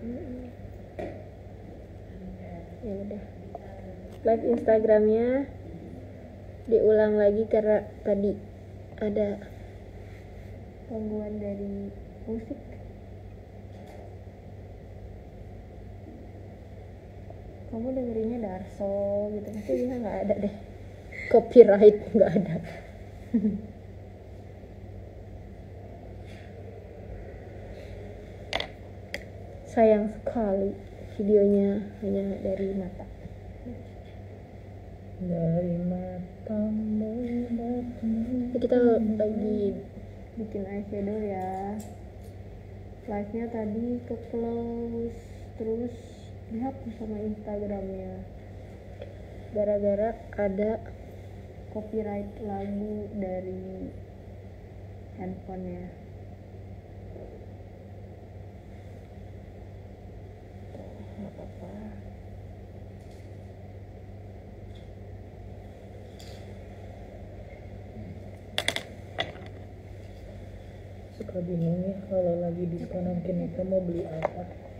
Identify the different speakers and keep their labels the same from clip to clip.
Speaker 1: Ya udah, live Instagramnya diulang lagi karena tadi ada gangguan dari musik. Kamu dengerinnya Darso gitu, kayaknya nggak ada deh, copyright nggak ada. Sayang sekali videonya hanya dari mata.
Speaker 2: Dari matamu.
Speaker 1: Jadi kita lagi bikin eyeshadow ya. Live-nya tadi ke close, terus dihapus sama Instagramnya gara-gara ada copyright lagu dari handphonenya. Nggak apa-apa.
Speaker 2: Suka bingung ya kalau lagi diskonan kita mau beli apa.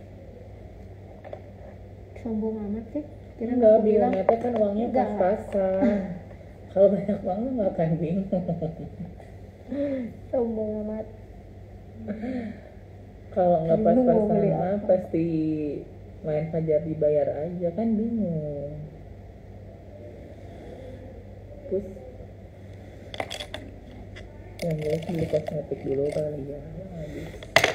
Speaker 1: Sombong amat sih. Kira
Speaker 2: Enggak,
Speaker 1: aku
Speaker 2: bilang
Speaker 1: bilang
Speaker 2: kan uangnya
Speaker 1: enggak.
Speaker 2: pas-pasan. Kalau banyak uang nggak akan bingung.
Speaker 1: sombong amat.
Speaker 2: Kalau nggak
Speaker 1: Bingung mau
Speaker 2: pas-pasan
Speaker 1: beli
Speaker 2: mah
Speaker 1: apa.
Speaker 2: pasti main fajar dibayar aja kan, bingung. Terus yang jelas beli kosmetik dulu kali ya, habis.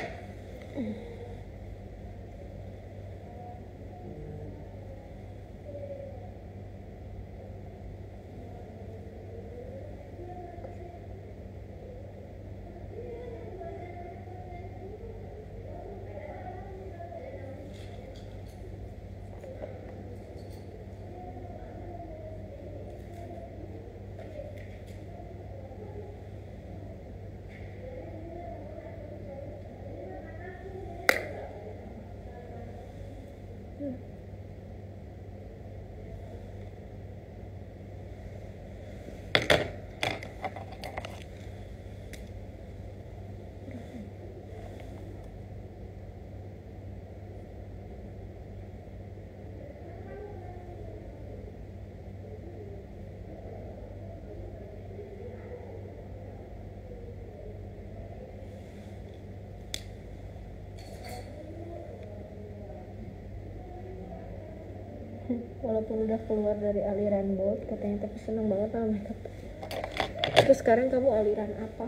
Speaker 1: Walaupun udah keluar dari aliran bold, katanya tapi seneng banget sama makeup. Terus sekarang kamu aliran apa?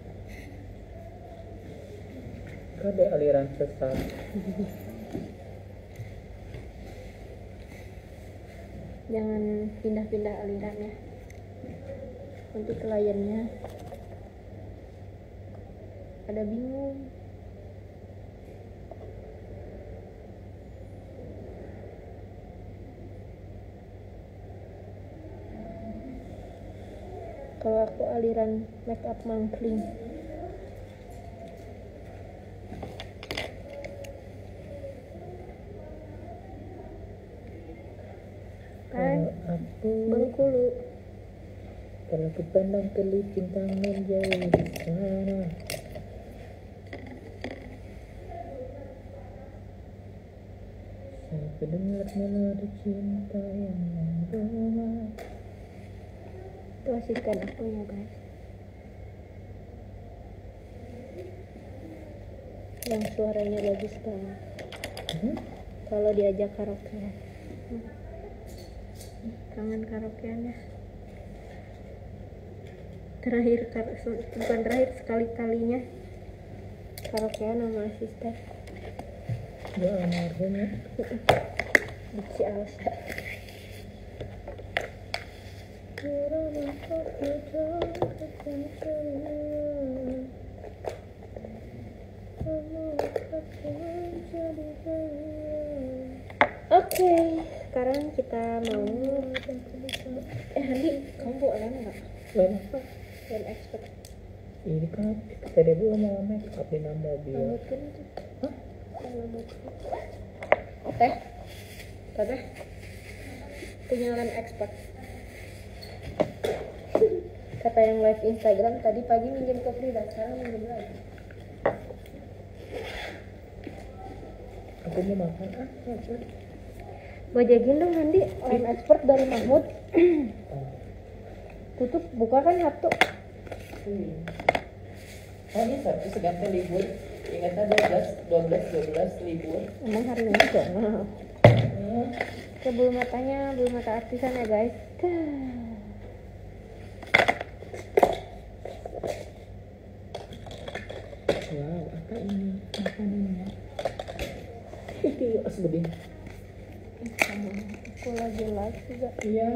Speaker 2: Ada aliran sesat.
Speaker 1: Jangan pindah-pindah aliran ya, nanti kliennya ada bingung. Kalau aku aliran makeup mangkling. Kan
Speaker 2: Aku
Speaker 1: Bengkulu.
Speaker 2: kalau kupandang kelip bintang menjauh di sana. Saya mendengar melodi cinta yang menggema.
Speaker 1: Itu asisten aku ya guys, yang suaranya bagus banget kalau diajak karaokean. Kangen karaokean ya. Bukan terakhir, sekali-kalinya karaokean sama asisten
Speaker 2: Ya almarhum ya.
Speaker 1: di Ciaosa. Oke, sekarang kita mau Handi, kamu bawa lem nggak?
Speaker 2: Lem apa?
Speaker 1: Lem expert.
Speaker 2: Ini kan tadi gua mau make up di dalam mobil.
Speaker 1: Rambutkan itu.
Speaker 2: Hah?
Speaker 1: Teh, teh, punya lem expert. Kata yang live Instagram tadi pagi minjem ke Frida, sekarang minjem lagi.
Speaker 2: Aku mau makan lapar.
Speaker 1: Bajakin dong Andi, line expert dari Mahmud. Tutup, buka kan Sabtu.
Speaker 2: Oh ini Sabtu seganti libur. Ingatnya 12 libur.
Speaker 1: Emang hari ini juga. Oke, bulu mata artisan ya guys.
Speaker 2: Wow, apa ini? Makanannya. Itu ya, sebeding.
Speaker 1: Aku lagi live juga.
Speaker 2: Iya.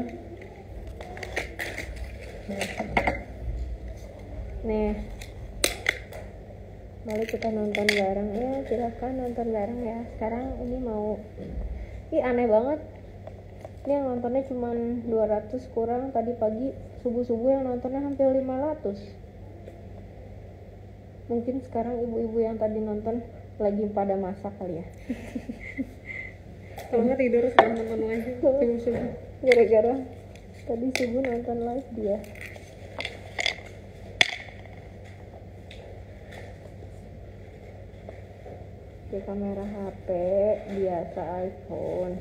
Speaker 1: Nih, mari kita nonton bareng ya, silakan nonton bareng ya. Sekarang ini mau, aneh banget. Ini yang nontonnya cuma 200 kurang, tadi pagi subuh-subuh yang nontonnya hampir 500. Mungkin sekarang ibu-ibu yang tadi nonton lagi pada masak kali ya.
Speaker 3: Kalau nggak tidur sekarang nonton lagi subuh-subuh.
Speaker 1: Gara-gara tadi subuh nonton live dia. Oke, kamera HP biasa iPhone.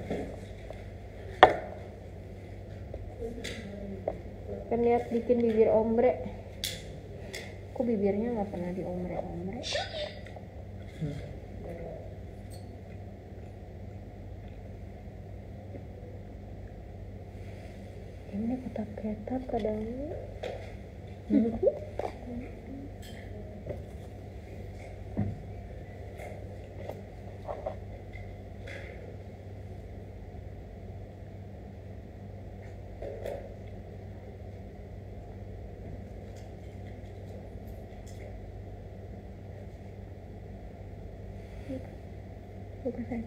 Speaker 1: Kan lihat bikin bibir ombre. Kok bibirnya nggak pernah di ombre-ombre? Ini ketap-ketap kadangnya. Bukan saya.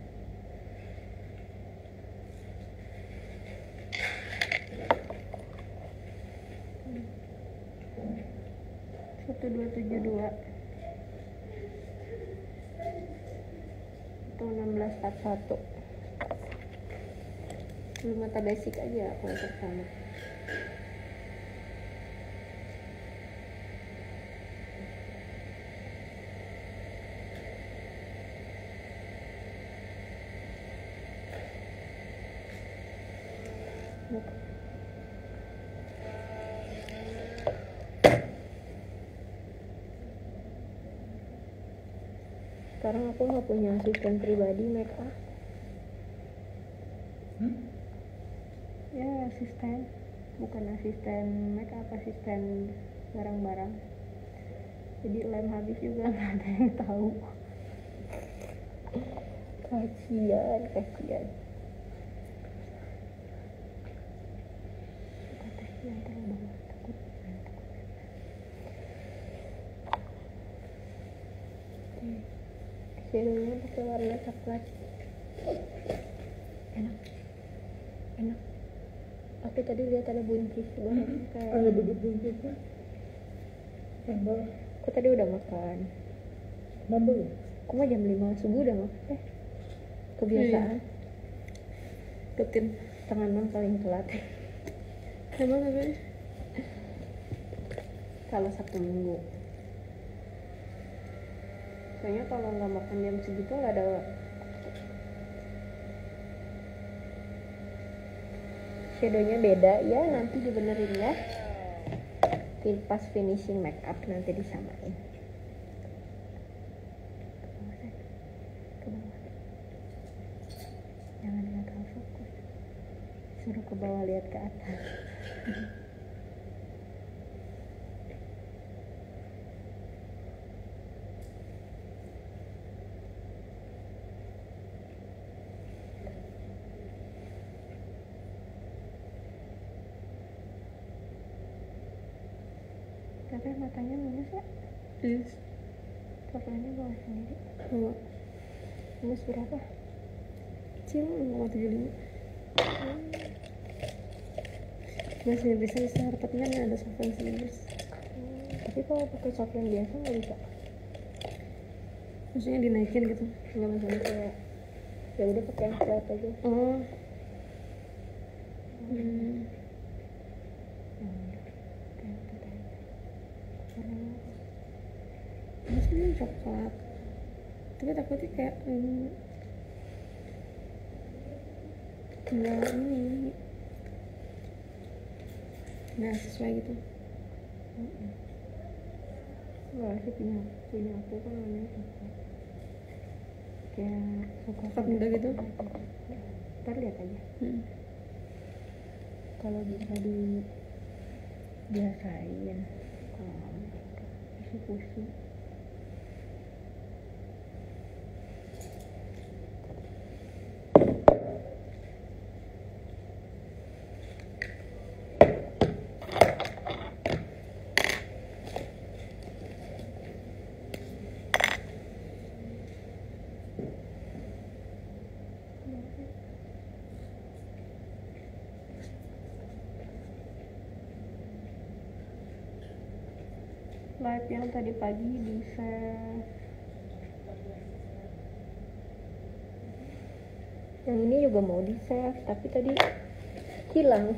Speaker 1: Satu dua tujuh dua atau 1641. Belum mata basic aja aku yang pertama. Sekarang aku nggak punya asisten pribadi make up. Ya asisten, bukan asisten make up, asisten barang-barang. Jadi lem habis juga nggak ada yang tahu. Kasian. Kasian terlalu banget, takut. Shadownya pakai warna coklat. Enak. Aku tadi lihat ada buncis banget kayak.
Speaker 2: Ada buncisnya. Sambal.
Speaker 1: Aku tadi udah makan.
Speaker 2: Mambel.
Speaker 1: Aku mah jam 5 subuh udah makan. Kebiasaan.
Speaker 3: Rutin.
Speaker 1: Setengah 6 paling telat.
Speaker 3: Emang apa?
Speaker 1: Kalau Sabtu Minggu. Soalnya kalau nggak makan jam segitu nggak ada. Shadownya beda ya, nanti dibenerin ya. Pas finishing make up nanti disamain. Ke bawah. Jangan gagal fokus. Suruh ke bawah, lihat ke atas. Tapi matanya minus ya?
Speaker 3: Yes.
Speaker 1: Fotonya bawa sendiri.
Speaker 3: Bawa.
Speaker 1: Minus berapa?
Speaker 3: Kecil 0,75. Masih bisa harapnya ada software series.
Speaker 1: Tapi kalau pakai software biasa nggak bisa.
Speaker 3: Maksudnya dinaikin gitu.
Speaker 1: Nggak misalnya kayak ya udah pakai yang flat aja.
Speaker 3: Oh. Maksudnya coklat. Tapi takutnya kayak nggak sesuai gitu.
Speaker 1: Enggak sih, punya aku kan namanya suka kayak suka
Speaker 3: Tetap muda gitu.
Speaker 1: Ntar lihat aja
Speaker 3: Kalau bisa dibiasain.
Speaker 1: isi pusing. Live yang tadi pagi di save. Yang ini juga mau di save, tapi tadi hilang.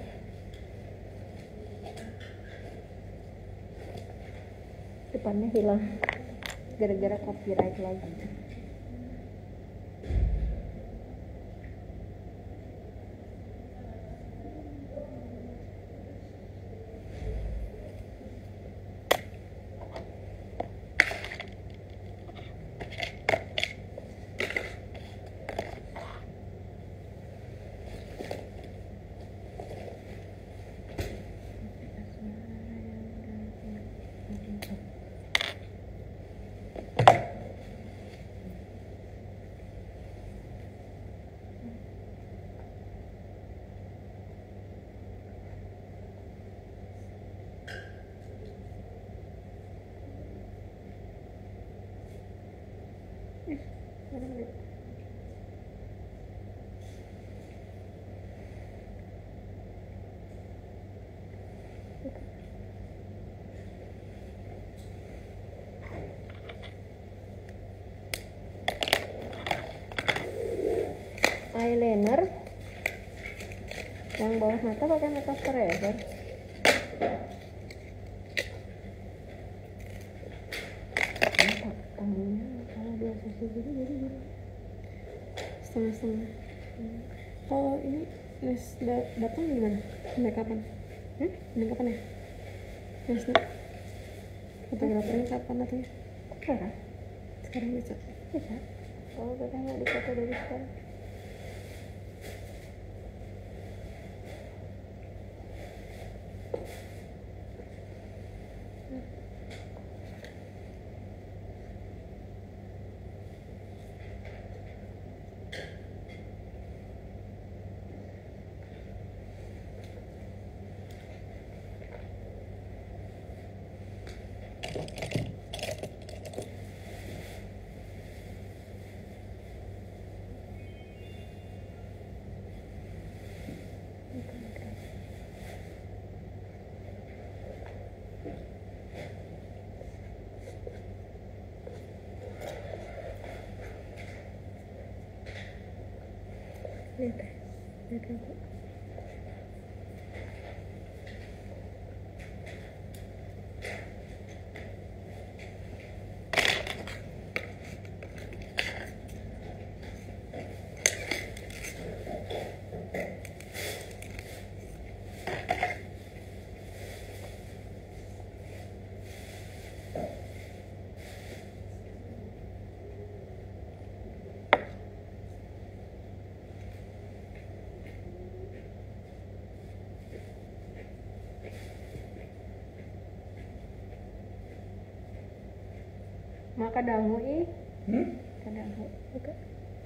Speaker 1: Depannya hilang gara-gara copyright lagi. Eyeliner yang bawah mata pakai makeup forever. Tangannya kalau biasa sih jadi gini.
Speaker 3: Setengah-setengah. Kalau ini Nes datang gimana? Sampai kapan? Ini kapan ya? Nesnya fotografernya kapan datangnya? Sekarang bisa.
Speaker 1: Kalau kita nggak difoto dari sekarang.
Speaker 3: Lihat aku.
Speaker 1: Maka dangu kadangu. Oke.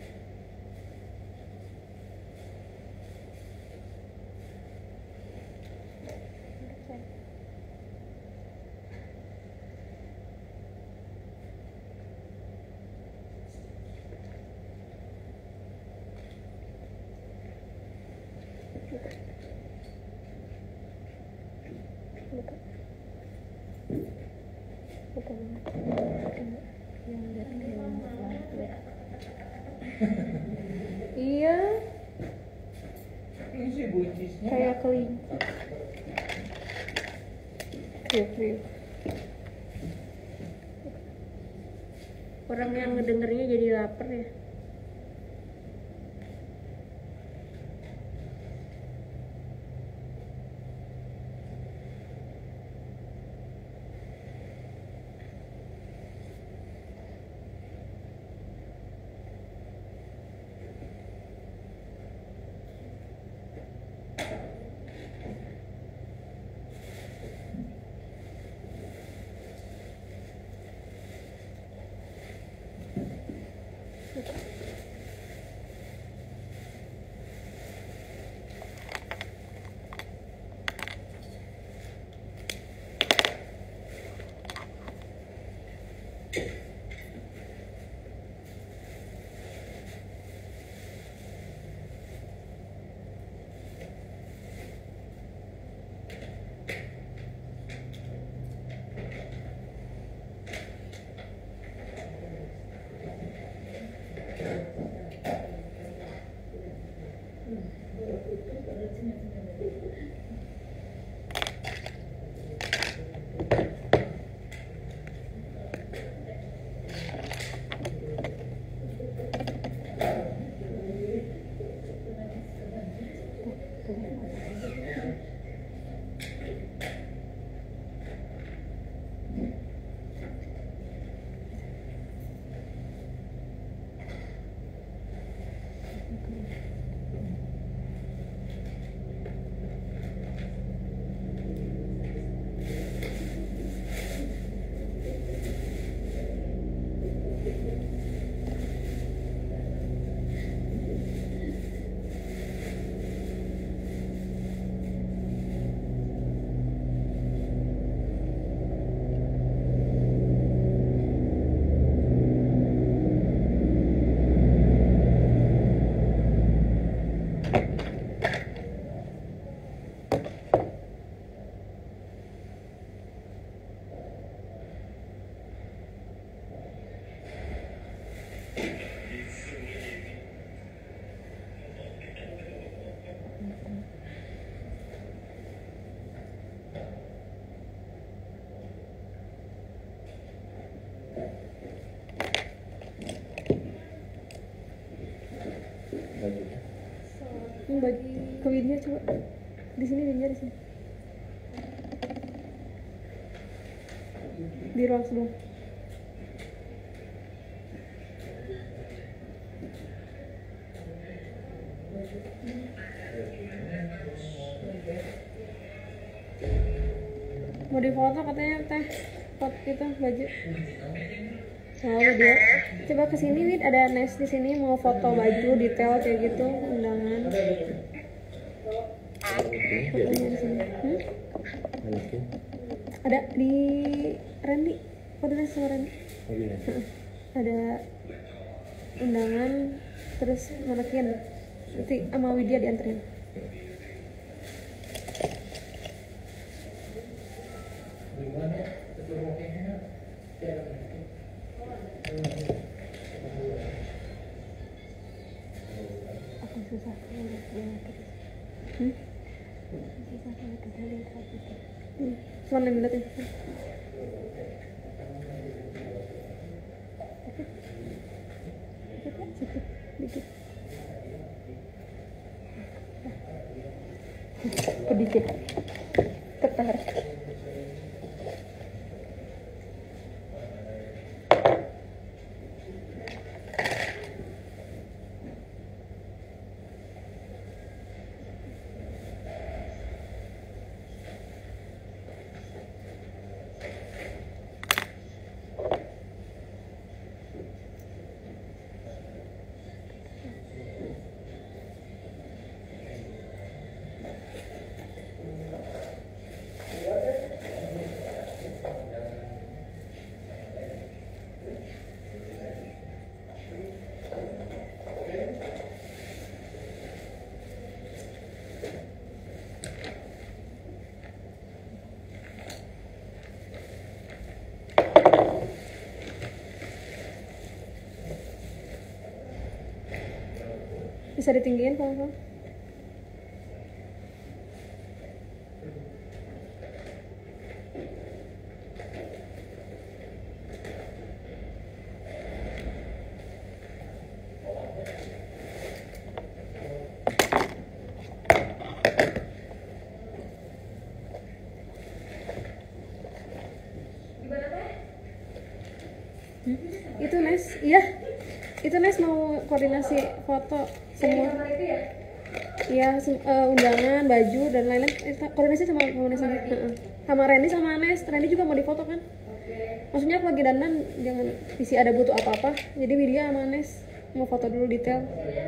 Speaker 1: Iya,
Speaker 2: Ini sih buncisnya.
Speaker 1: kayak kelinci. Kriuk. Orang yang ngedengernya jadi lapar ya.
Speaker 3: Ke Widya coba. Di sini Widya di sini. Di ruang sebelum. Mau difoto katanya teh, foto itu baju. Oh dia, coba kesini Wid, ada Nes di sini mau foto baju detail kayak gitu undangan. Fotonya di sini. Ada di Randy, koordinasi sama Randy. Ada undangan, terus manekin. Nanti sama Widya dianterin. Aku susah kalau dia terus. Susah kalau kita lihat gitu. Cuman yang lihat itu. Sedikit, dikit. Sedikit. Tertarik. Bisa ditinggiin kalau itu Nes, iya itu Nes mau koordinasi foto semua. Iya, undangan, baju dan lain-lain. Koordinasi sama Nes sama Randy sama Nes. Randy juga mau difoto kan? Maksudnya aku lagi dandan, jangan isi ada butuh apa-apa. Jadi Widya sama Nes mau foto dulu detail.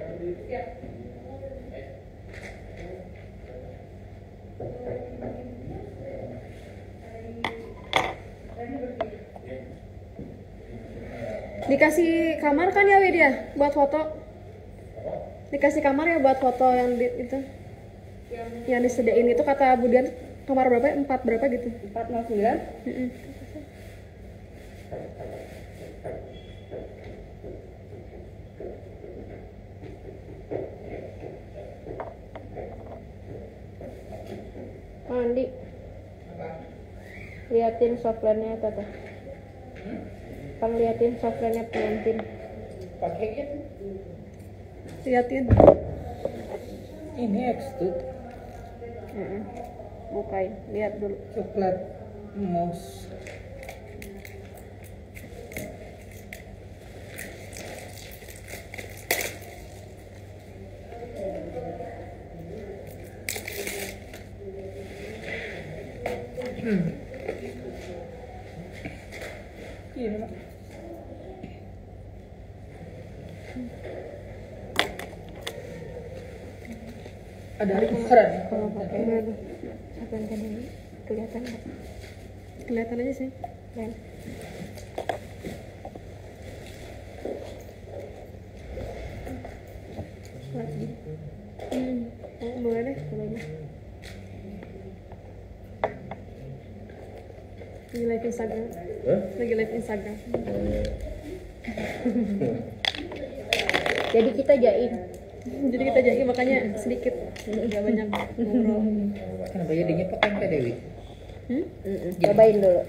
Speaker 3: Dikasih kamar kan ya Widya buat foto? Dikasih kamar ya buat foto yang itu? Yang disediain itu kata Budian kamar berapa? 4 berapa gitu?
Speaker 1: 409. Andi, liatin softwarenya tata. Pang liatin softwarenya pengantin.
Speaker 2: Pakai gitu.
Speaker 3: Liatin.
Speaker 2: Ini X tuh.
Speaker 1: Bukain, lihat dulu.
Speaker 2: Coklat mouse. Ini Mak. Ada ukuran.
Speaker 1: Kalau pakai apa yang tadi kelihatan nggak?
Speaker 3: Kelihatan aja sih.
Speaker 1: Kan?
Speaker 3: Oh, boleh deh. Lagi live Instagram. Lagi live Instagram.
Speaker 1: Jadi kita jaim.
Speaker 3: Jadi kita jadi makanya sedikit, nggak banyak ngobrol.
Speaker 2: Kenapa jadinya pakai Kak Dewi?
Speaker 1: Cobain dulu.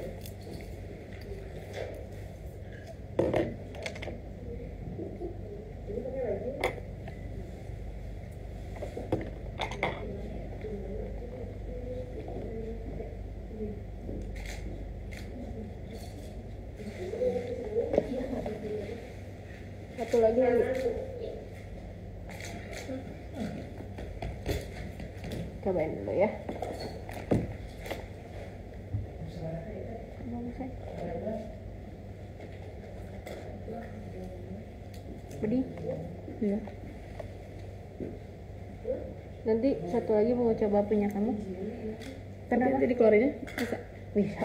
Speaker 1: lagi nanti. Cobain dulu ya. Pedih.
Speaker 3: Iya.
Speaker 1: Nanti satu lagi mau coba punya kamu.
Speaker 3: Kenapa? Jadi keluarinnya bisa.
Speaker 1: Bisa.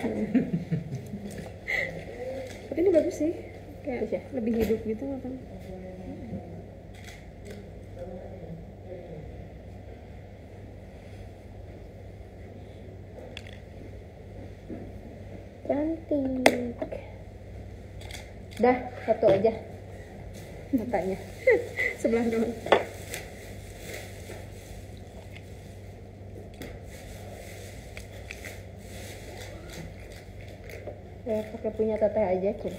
Speaker 3: Tapi ini bagus sih. Kayak
Speaker 1: Bagus ya?
Speaker 3: lebih hidup gitu makan.
Speaker 1: Cantik. Dah, satu aja. Matanya.
Speaker 3: Sebelah doang.
Speaker 1: Ya, pakai punya teteh aja, Cil.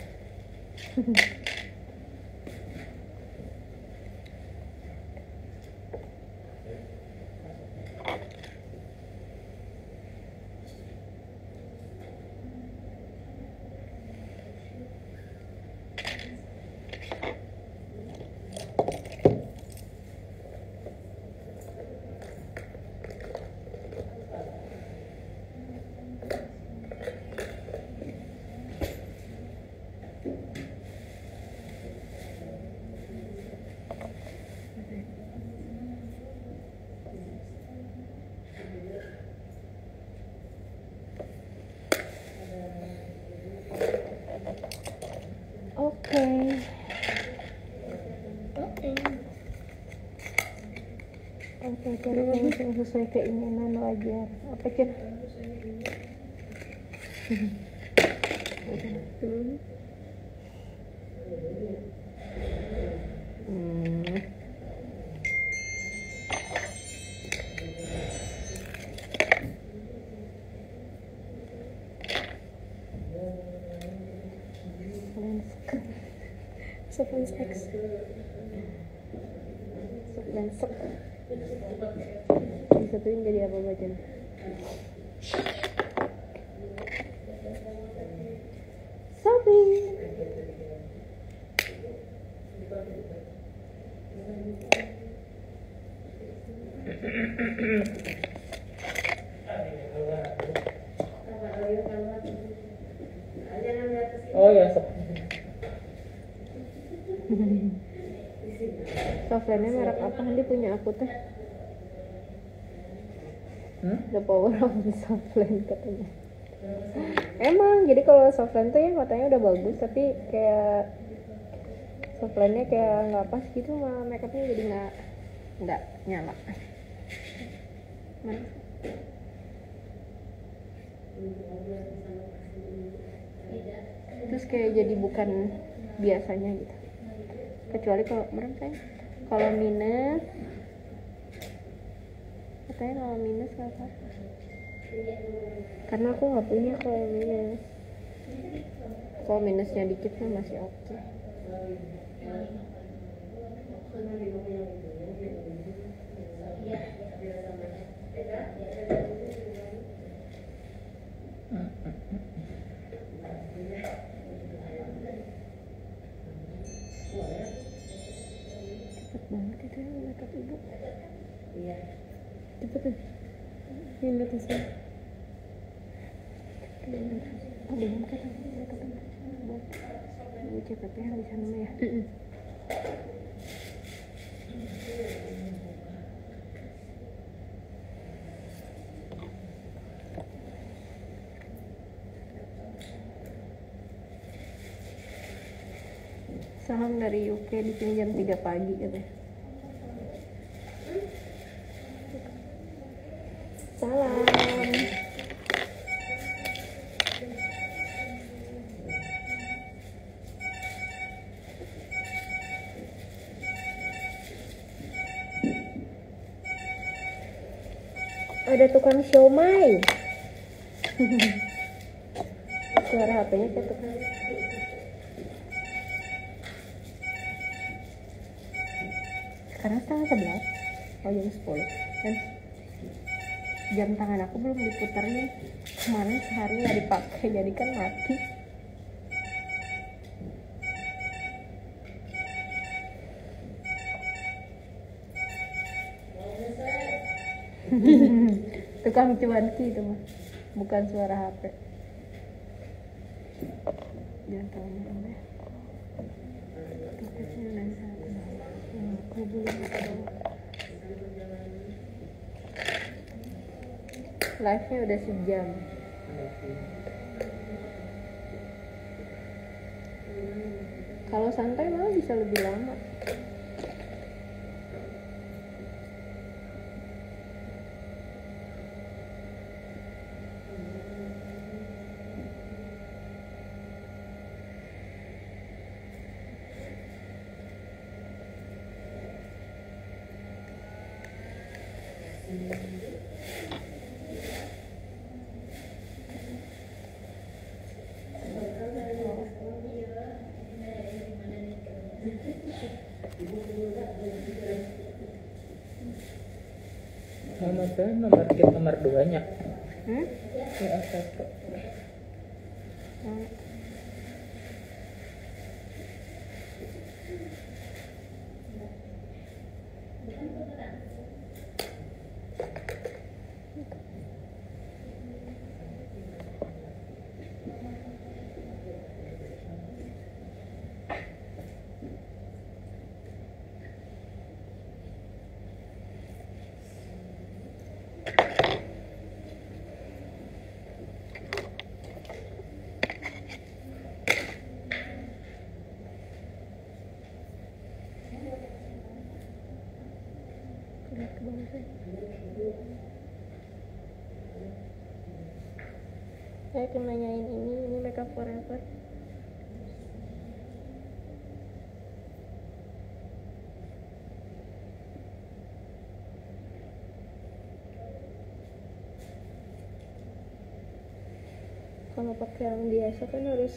Speaker 1: Oke. Oke, cari yang sesuai keinginan wajar. Apa Cil?
Speaker 3: Softens X.
Speaker 1: Lensek. Disatuin jadi apa bacaan? Shopping.
Speaker 2: Oh ya, sok.
Speaker 1: Softlandnya merek apa? Nanti punya aku teh. The power of the Softland katanya. Emang, jadi kalau Softland tuh yang katanya udah bagus, tapi kayak Softlandnya kayak nggak pas gitu, sama makeupnya jadi nggak nyala. Mana? Terus kayak jadi bukan biasanya gitu. Kecuali kalau mereka kalau minus, katanya kalau minus nggak apa, karena aku nggak punya kalau minus. Kalau minusnya dikit kan masih oke. Cepet banget itu ya makeup ibu.
Speaker 3: Cepet tuh. Ini lihat hasil.
Speaker 1: Oh belum kan makeup buat ibu CPP di sana mah ya. Saham dari UK di sini jam 3 pagi katanya. Salam. Ada tukang siomay. Suara HP-nya kayak tukang. Sekarang setengah 11. Oh jam 10 kan. Jam tangan aku belum diputar nih. Kemarin sehari nggak dipakai, jadi kan mati. Tukang cuanki itu mah, bukan suara HP. Jangan tahu apa ya. Takutnya nanti aku belum tahu. Live-nya udah sejam. Kalau santai malah bisa lebih lama.
Speaker 2: Nomor kita nomor 2 nya. Ya, satu. Saya akan nanyain ini Makeup Forever. Kalau pakai yang biasa kan harus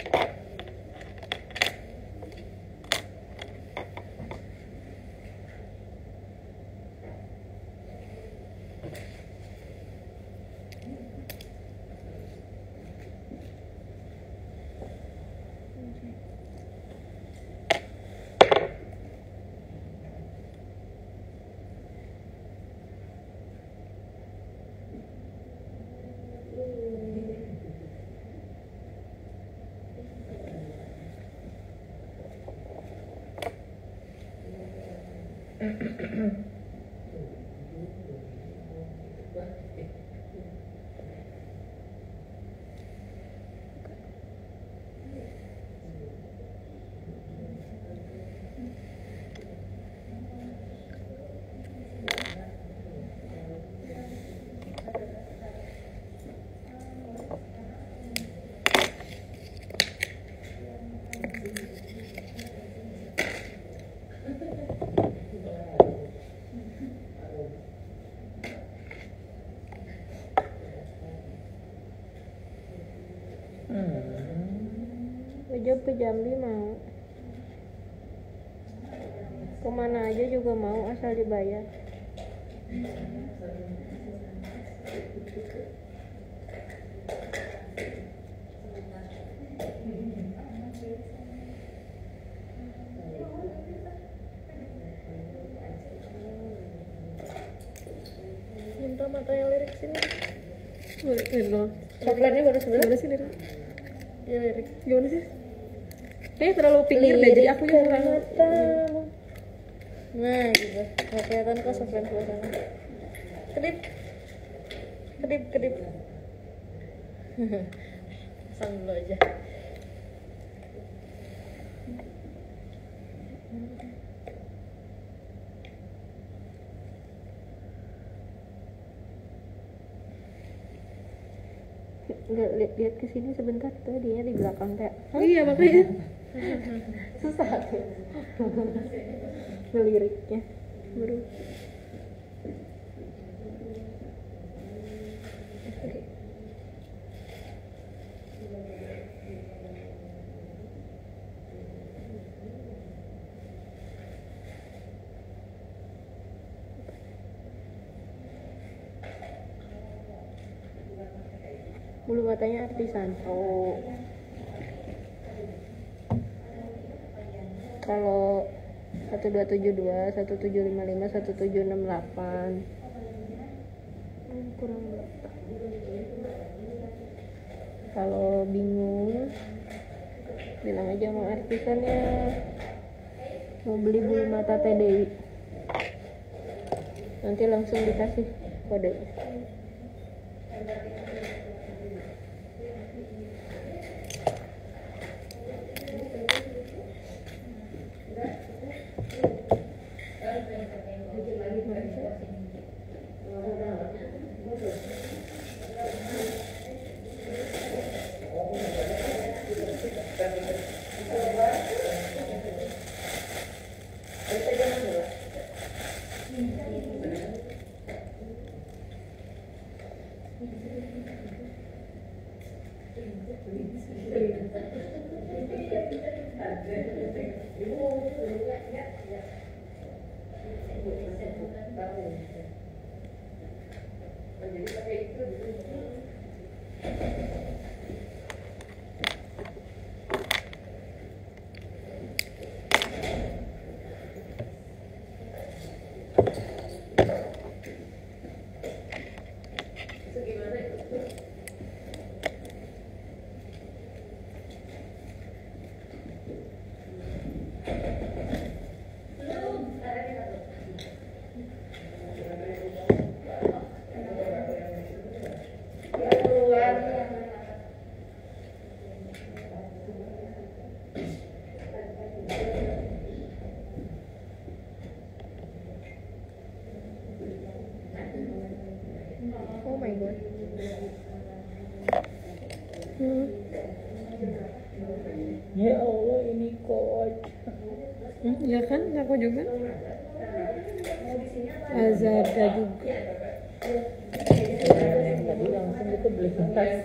Speaker 2: Job ke Jambi mau, kemana aja juga mau asal dibayar. Minta mata yang lirik sini. Coklatnya baru sebelah.
Speaker 3: Gimana sih lirik?
Speaker 1: Ya lirik.
Speaker 3: Gimana sih? Kayaknya terlalu pinggir deh, jadi aku juga kurang.
Speaker 1: Nah gitu, nggak kelihatan kok softline suasana. Kedip, kedip, kedip. Pasang dulu aja. Nggak lihat ke sini sebentar tuh, dia di belakang kayak.
Speaker 3: Iya makanya.
Speaker 1: Susah tuh ngeliriknya baru. Bulu matanya artisan. Oh, kalau 1272, 1755, 1768 kurang berapa. Kalau bingung bilang aja sama artisannya mau beli bulu mata Teh Dewi, nanti langsung dikasih kode. Oh my god.
Speaker 2: Ya Allah, ini coach.
Speaker 3: Ya kan, aku juga. Azada juga.
Speaker 2: Tadi langsung kita beli tas.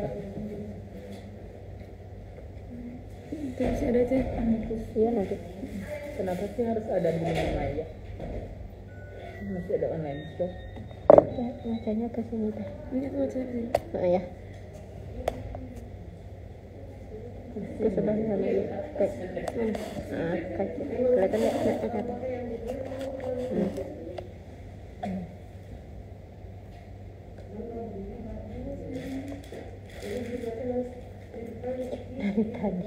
Speaker 3: Itu masih ada itu ya?
Speaker 1: Iya nanti.
Speaker 2: Kenapa sih harus ada di Maya? Masih ada online shop.
Speaker 1: Ya, macanya ke sini teh.
Speaker 3: Ini aku baca sini.
Speaker 1: Nah ya. Ke sebelah sana ya. Nah, kaca. Kelihatan nggak? Kelihatan. Dari tadi.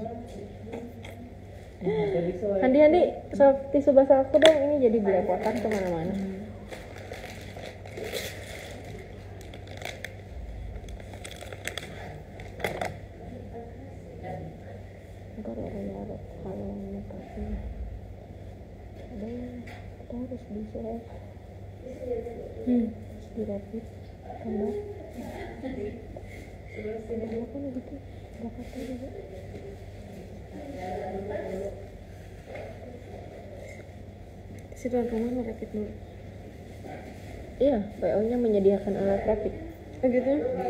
Speaker 1: Handi, tisu basah aku dong, ini jadi belepotan kemana-mana. Kalau pasti ada kita harus bisa dirapit gambar. Aku nih gitu, Jakarta juga.
Speaker 3: Si tuan rumah mau rapid dulu.
Speaker 1: Iya, PO-nya menyediakan alat rapid.
Speaker 3: Oh gitu?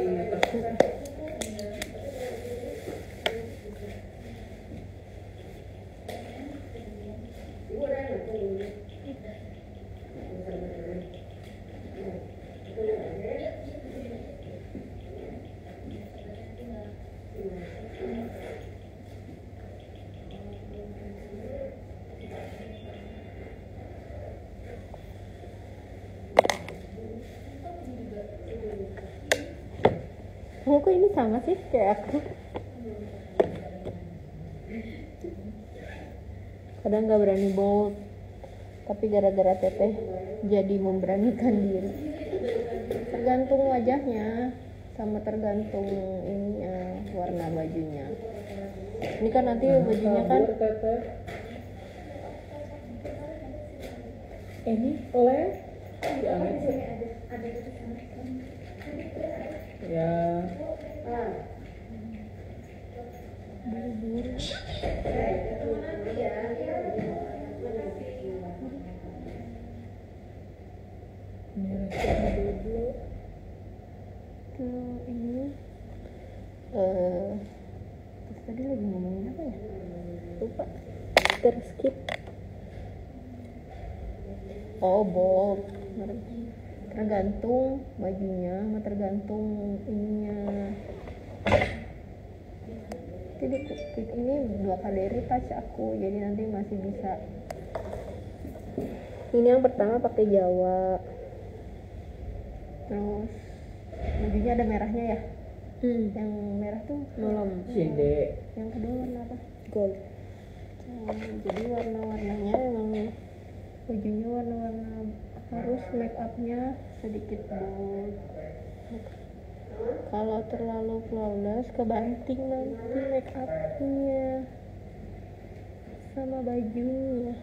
Speaker 1: Kok ini sama sih kayak aku. Kadang nggak berani bold, tapi gara-gara teteh jadi memberanikan diri. Tergantung wajahnya sama tergantung ininya, warna bajunya. Ini kan nanti bajunya kan
Speaker 2: ini oleh ya
Speaker 1: ke ini terus tadi lagi ngomongin apa ya, lupa, terskip. Oh bold, tergantung bajunya sama tergantung ininya. Jadi ini 2 kali retouch aku, jadi nanti masih bisa. Ini yang pertama pakai Jawa, terus bajunya ada merahnya ya.
Speaker 3: hmm.
Speaker 1: Yang merah tuh
Speaker 3: Malam
Speaker 2: Cinde.
Speaker 1: yang kedua warna apa?
Speaker 3: gold.
Speaker 1: Jadi warna-warnanya emang bajunya warna-warna, harus make upnya sedikit bold. Kalau terlalu flawless kebanting nanti make upnya sama bajunya.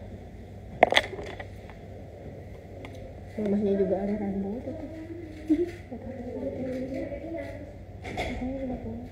Speaker 1: Rumahnya juga ada rambut itu. Makanya udah pulang.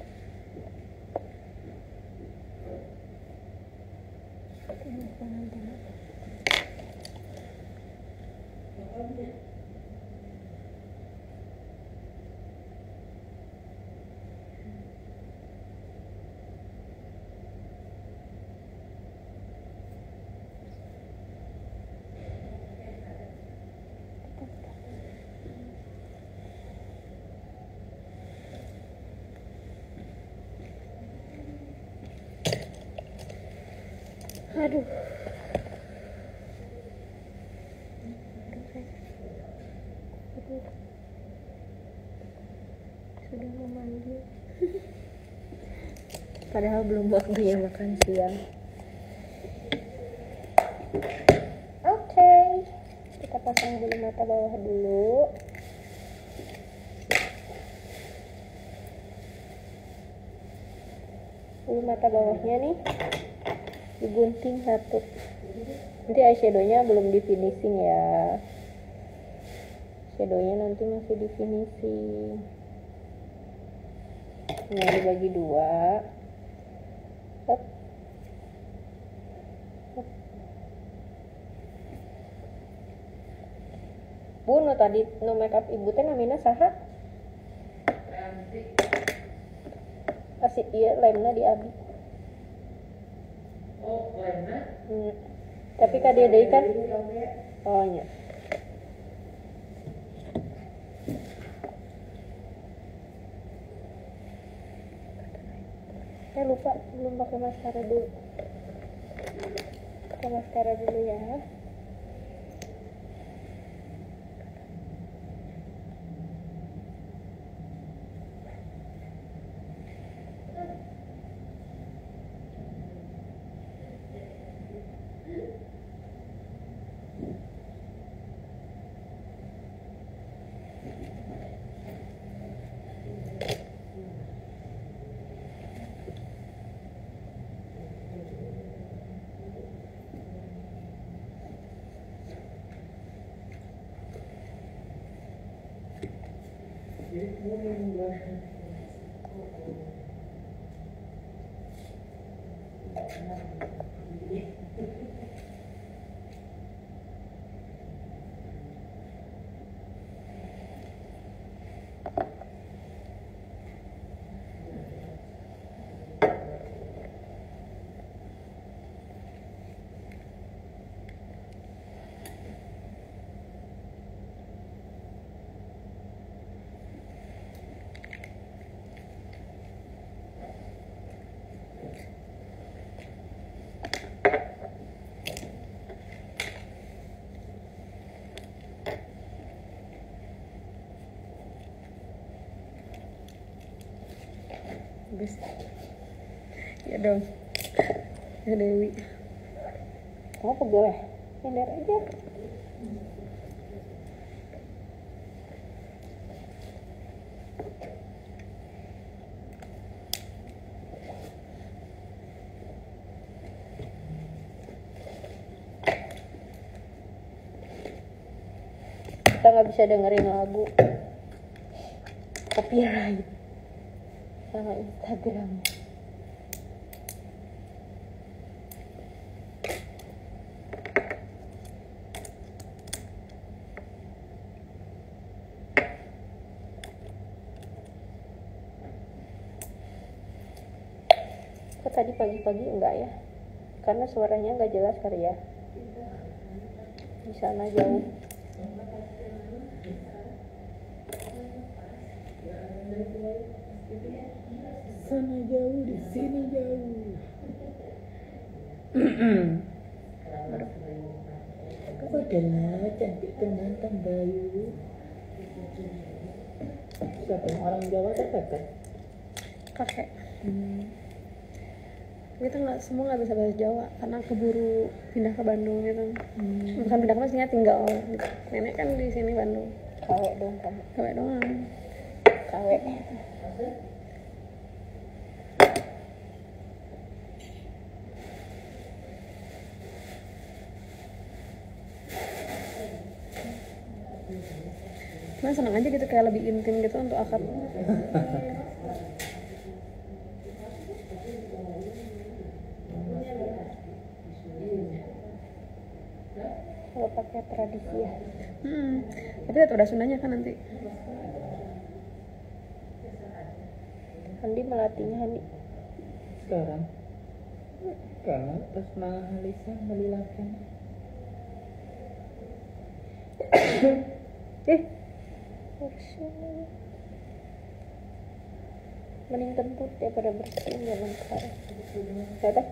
Speaker 1: Aduh. Aduh. Sudah mau mandi. Padahal belum waktunya makan siang. Oke. Kita pasang bulu mata bawah dulu. Bulu mata bawahnya nih digunting satu. Nanti eyeshadownya belum di finishing ya. Shadownya nanti masih di finishing. Nah, dibagi dua. Hop. Hop. Bu, no tadi no makeup ibu teh namina saha? Asik iya lemna di abi.
Speaker 2: Oh, lainnya?
Speaker 1: Tapi kadede kan? Oh nya. Lupa belum pakai maskara dulu. Pakai maskara dulu ya.
Speaker 3: Habis. Ya dong. Ya Dewi.
Speaker 1: Kamu pegel ya? Nyender aja. Kita nggak bisa dengerin lagu copyright sama Instagram. Kok tadi pagi-pagi enggak ya? Karena suaranya nggak jelas kali ya. Di sana jauh.
Speaker 2: Sana jauh, di sini jauh. Kau adalah cantik teman Bayu. Siapa yang orang Jawa atau kakak?
Speaker 3: kakek. Kita semua nggak bisa bahasa Jawa karena keburu pindah ke Bandung gitu. Bukan pindah ke maksudnya tinggal gitu. Nenek kan di sini Bandung.
Speaker 1: Kawe dong kamu.
Speaker 3: Kawe doang.
Speaker 1: Kawe.
Speaker 3: Nah seneng aja gitu kayak lebih intim gitu untuk akad.
Speaker 1: Kalau pakai tradisi ya.
Speaker 3: Tapi tetap ada Sundanya kan nanti.
Speaker 1: Handi melatihnya Handi.
Speaker 2: Sekarang karena pas Mahalisa melilakan
Speaker 1: Mending kentut daripada bersin zaman sekarang. Kata?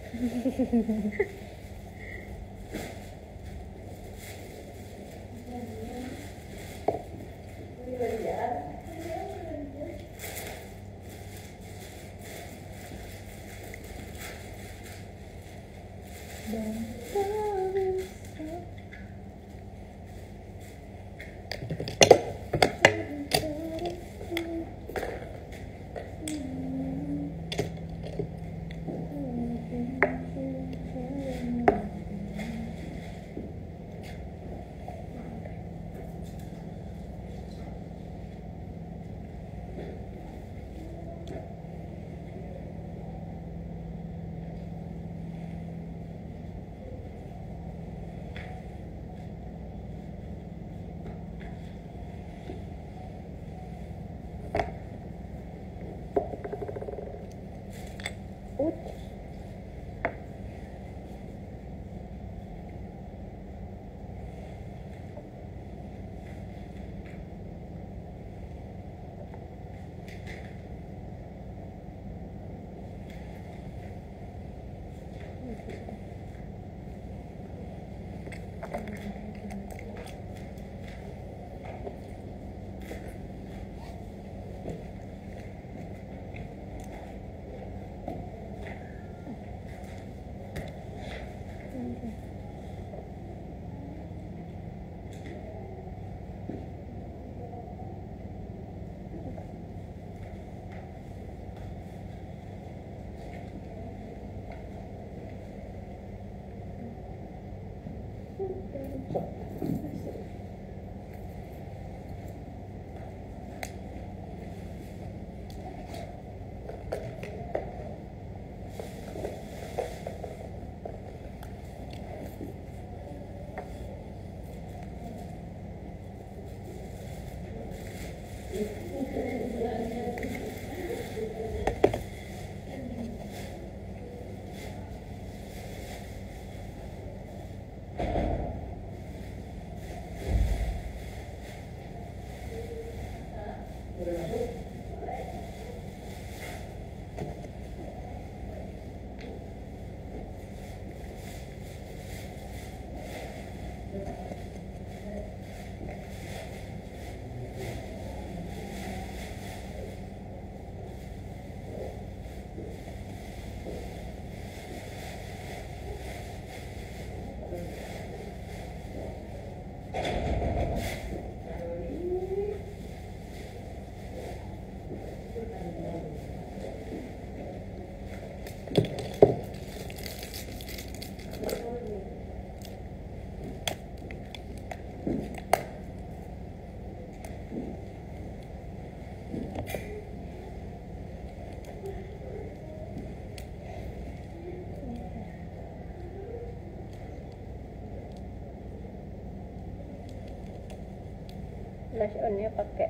Speaker 1: Blush on-nya pakai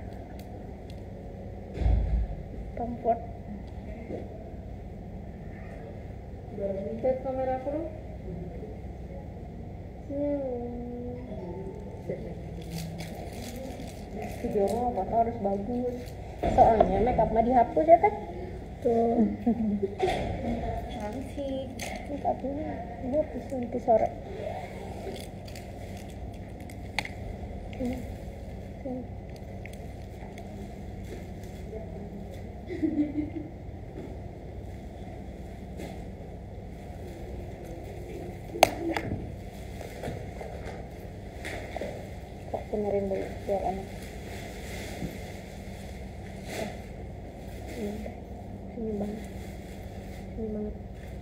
Speaker 1: comfort. Lihat kamera aku dong. Video apa harus bagus. Soalnya makeup mah dihapus ya teh. Tuh. Cantik. Makeupnya dihapus nanti sore. Kok benerin dulu biar enak. Ini banget. Ini banget.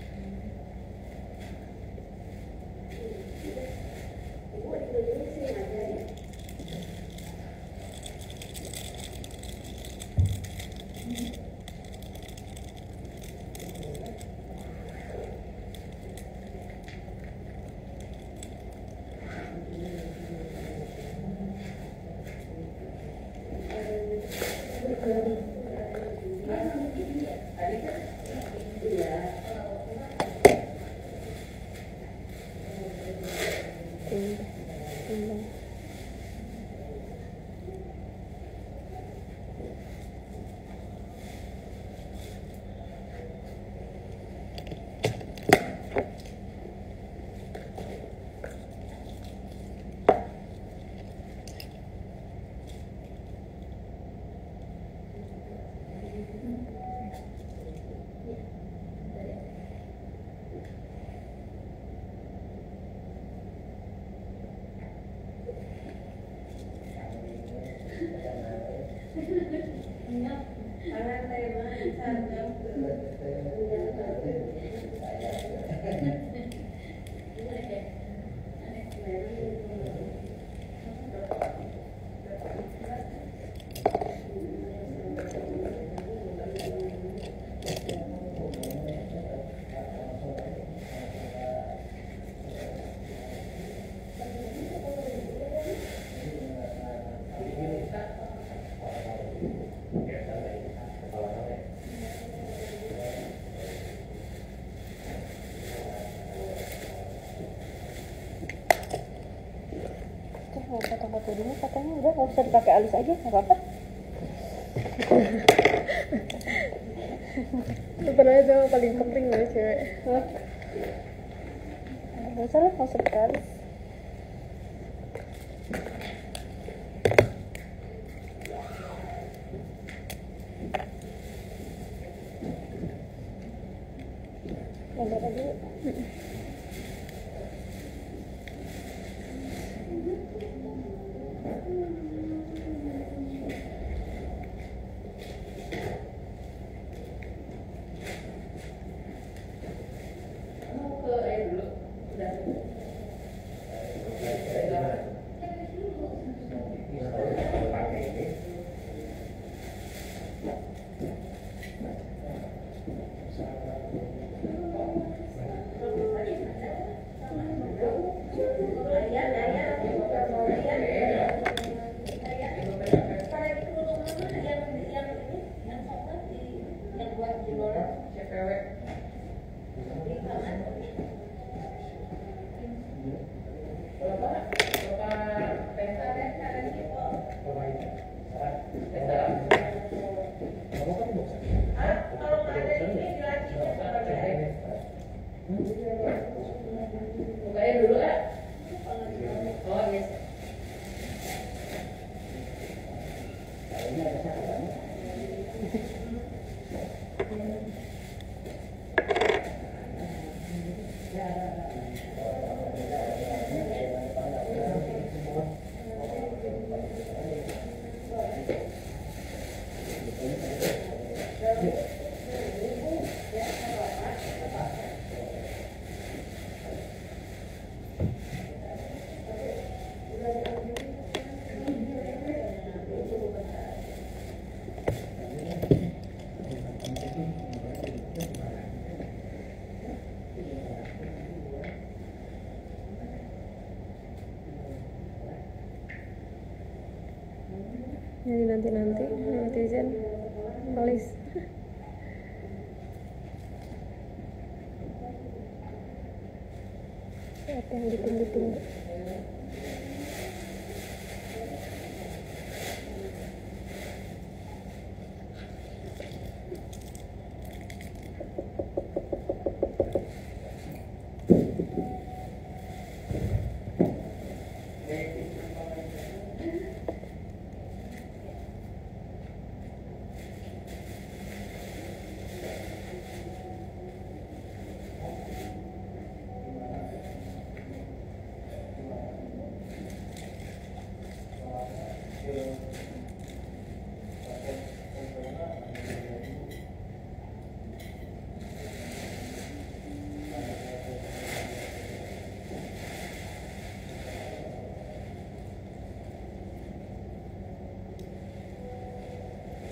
Speaker 1: Foto-foto dulu katanya udah nggak usah dipakai alis aja nggak apa-apa.
Speaker 3: Padahal itu paling penting loh cewek.
Speaker 1: Nggak usah lah, nggak usah pakai alis. Gambar aja yuk.
Speaker 2: Bukain dulu ya. Oh yes.
Speaker 3: Jadi nanti netizen polis.
Speaker 1: Apa yang ditunggu-tunggu?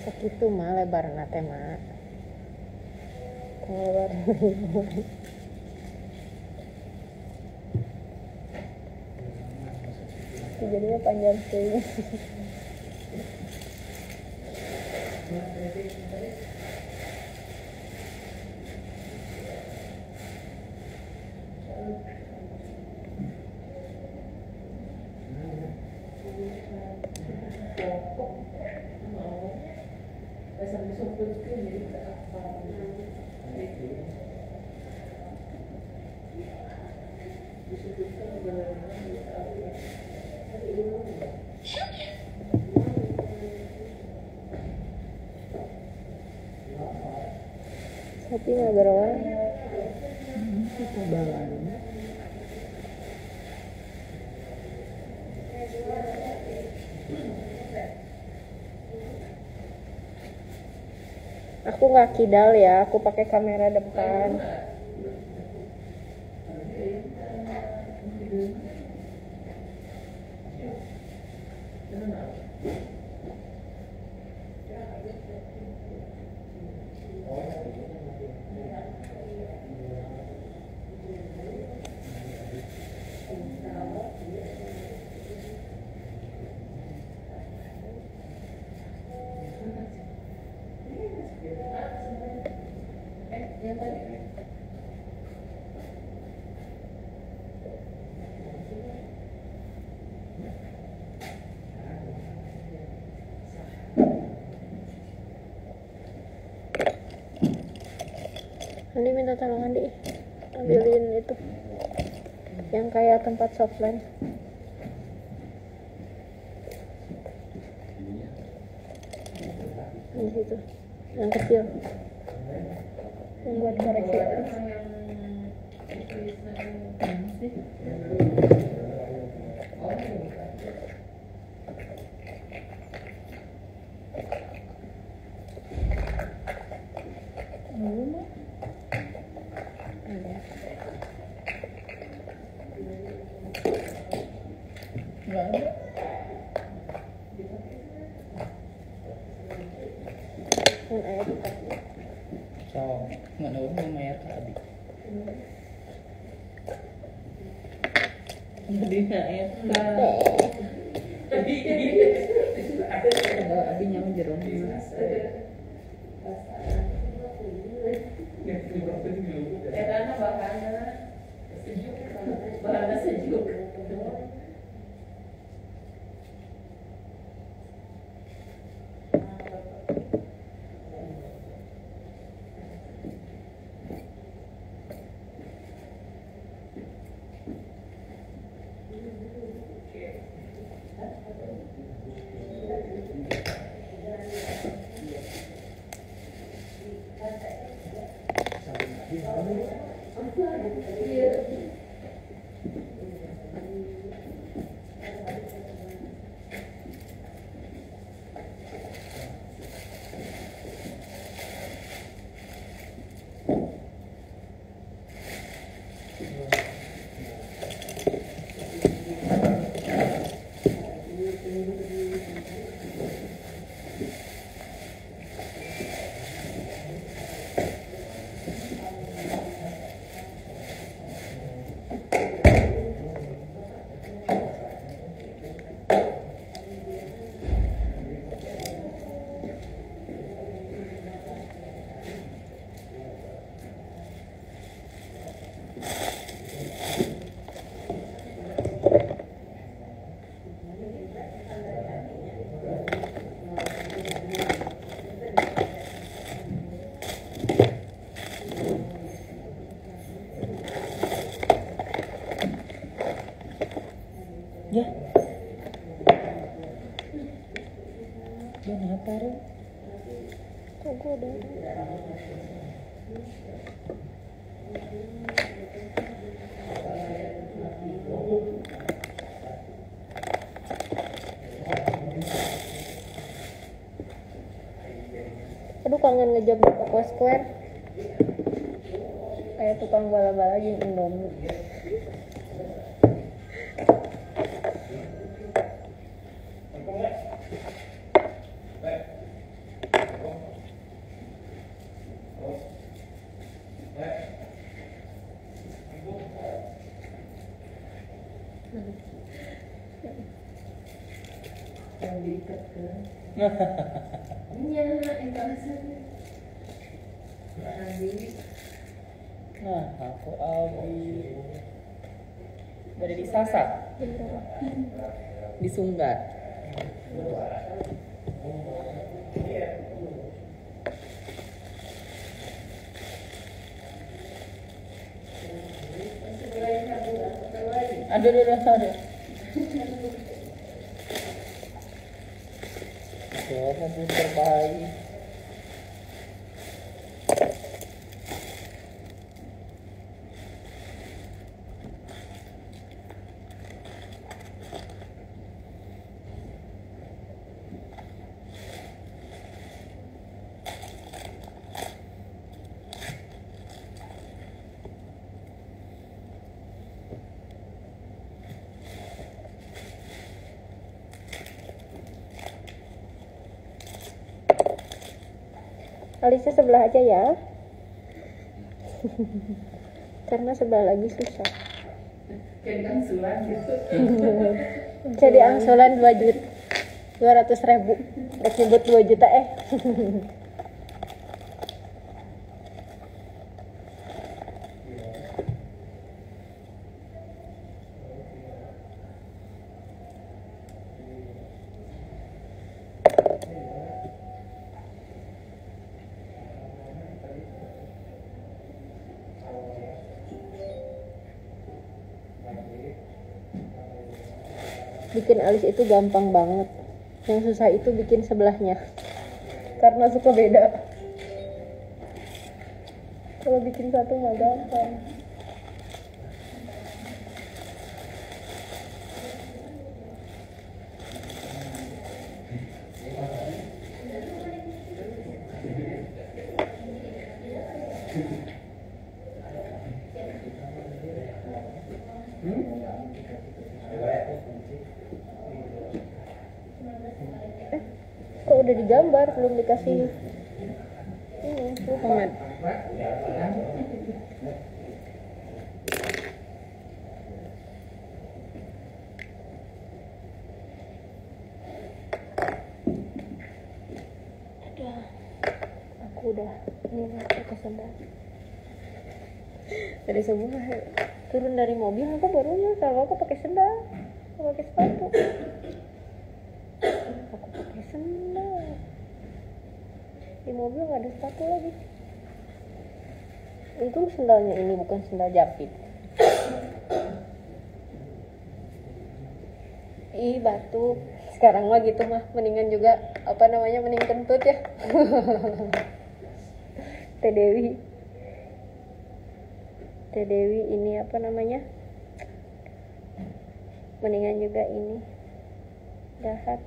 Speaker 1: Sakitu mah lebarna teh mah. Lebar. Jadinya panjang sih. Tapi nggak berawal.
Speaker 2: Kita balan.
Speaker 1: Aku nggak kidal ya, aku pakai kamera depan. Andi minta tolong Andi ambilin itu yang kayak tempat softline di situ yang kecil yang buat koreksi.
Speaker 2: Nggak ada.
Speaker 1: Yang ayah kita
Speaker 2: So, nggak tahu mau mayar ke Abi. Jadi nggak ya. Abi nyawa jerong. Bahana sejuk. Ya. Jangan taruh.
Speaker 1: kok gue udah aduh kangen ngejob di Toko Square kayak tukang bala-bala jeung Indomie.
Speaker 2: Yang diikat ke.
Speaker 3: Iya, itu alasannya.
Speaker 2: Nah, aku Abi berada di Sasak, di Sunggar. Ada. Ya, mobil terbaik.
Speaker 1: Alisnya sebelah aja ya. Karena sebelah lagi susah.
Speaker 2: Kayak angsuran gitu.
Speaker 1: Jadi angsuran 200.000. Rek nyebut 2 juta Bikin alis itu gampang banget. Yang susah itu bikin sebelahnya. Karena suka beda. Kalau bikin satu mah gampang. Kok udah digambar belum dikasih ini lupa.
Speaker 3: Pomade.
Speaker 1: Aku udah ini pakai sendal.
Speaker 3: Dari subuh
Speaker 1: Turun dari mobil aku baru nyadar aku pakai sendal, aku pakai sepatu. Aku pakai sendal. Di mobil nggak ada sepatu lagi. Itu sendalnya ini bukan sendal jepit. Ih batuk. Sekarang mah gitu mah mendingan juga mending kentut ya. Teh Dewi ini mendingan juga ini dahat.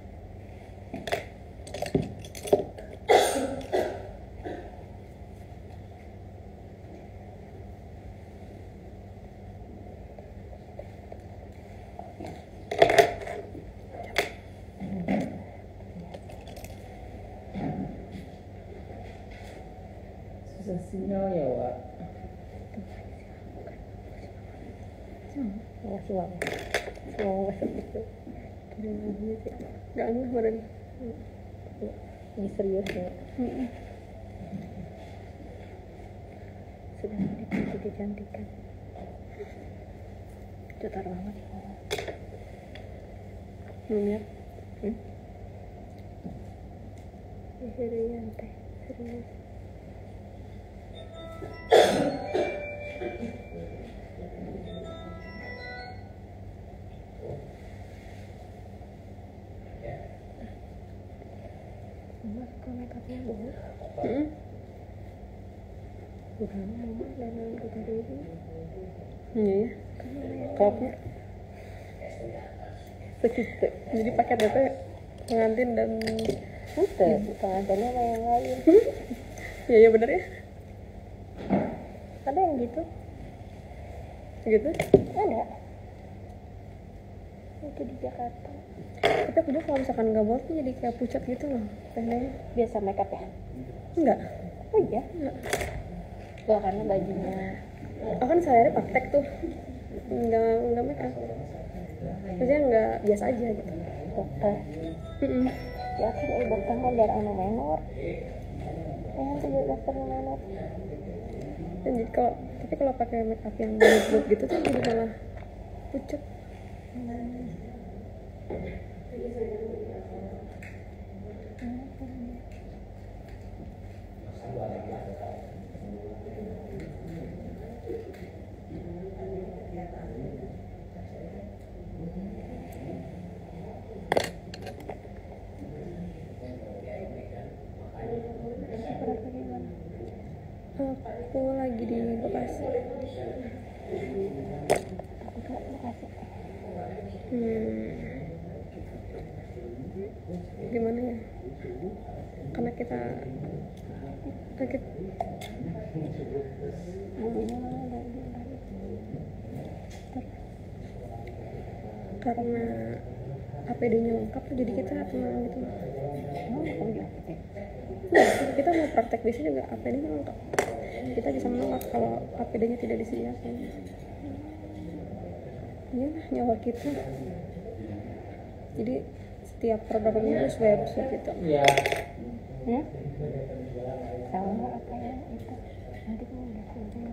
Speaker 2: Susah sinyal ya, Wak.
Speaker 1: Makasih Wak. Mau masuk itu.
Speaker 3: nggak ngeh badan.
Speaker 1: Ini serius ya. Sudah menit kecantikan. Cetar banget.
Speaker 3: Belum ya?
Speaker 1: Serius teh, serius. Mama suka makeupnya dulu. Udah mama dan kita Dewi.
Speaker 3: Iya ya. Kopnya. Segitu. Jadi paket apa ya? Pengantin dan
Speaker 1: Udah, pengantinnya sama yang lain.
Speaker 3: iya bener ya.
Speaker 1: Ada yang gitu?
Speaker 3: Gitu.
Speaker 1: Ada. Itu di Jakarta.
Speaker 3: Tapi aku juga kalau misalkan nggak bawa tuh jadi kayak pucat gitu loh. Pengennya.
Speaker 1: Biasa makeup ya?
Speaker 3: Enggak.
Speaker 1: Oh iya?
Speaker 3: Enggak.
Speaker 1: Oh, karena bajunya.
Speaker 3: Aku kan sehari praktek tuh. Enggak make up. Maksudnya enggak biasa aja gitu.
Speaker 1: dokter
Speaker 3: Mm-mm.
Speaker 1: ya kan dokter mah jarang anu menor nanti dokter anu menor
Speaker 3: Dan jadi kalau pakai make up yang bulat gitu tuh jadi malah pucet. Aku lagi di Bekasi. Gimana ya? Karena kita karena APD-nya lengkap tuh jadi kita tenang gitu. Nah, kita mau praktek biasanya juga APD-nya lengkap. Kita bisa menolak kalau APD-nya tidak disediakan. Ini lah nyawa kita. Jadi setiap beberapa minggu harus bayar gitu.
Speaker 2: Iya.
Speaker 1: sama apa ya itu nanti kalau udah selesai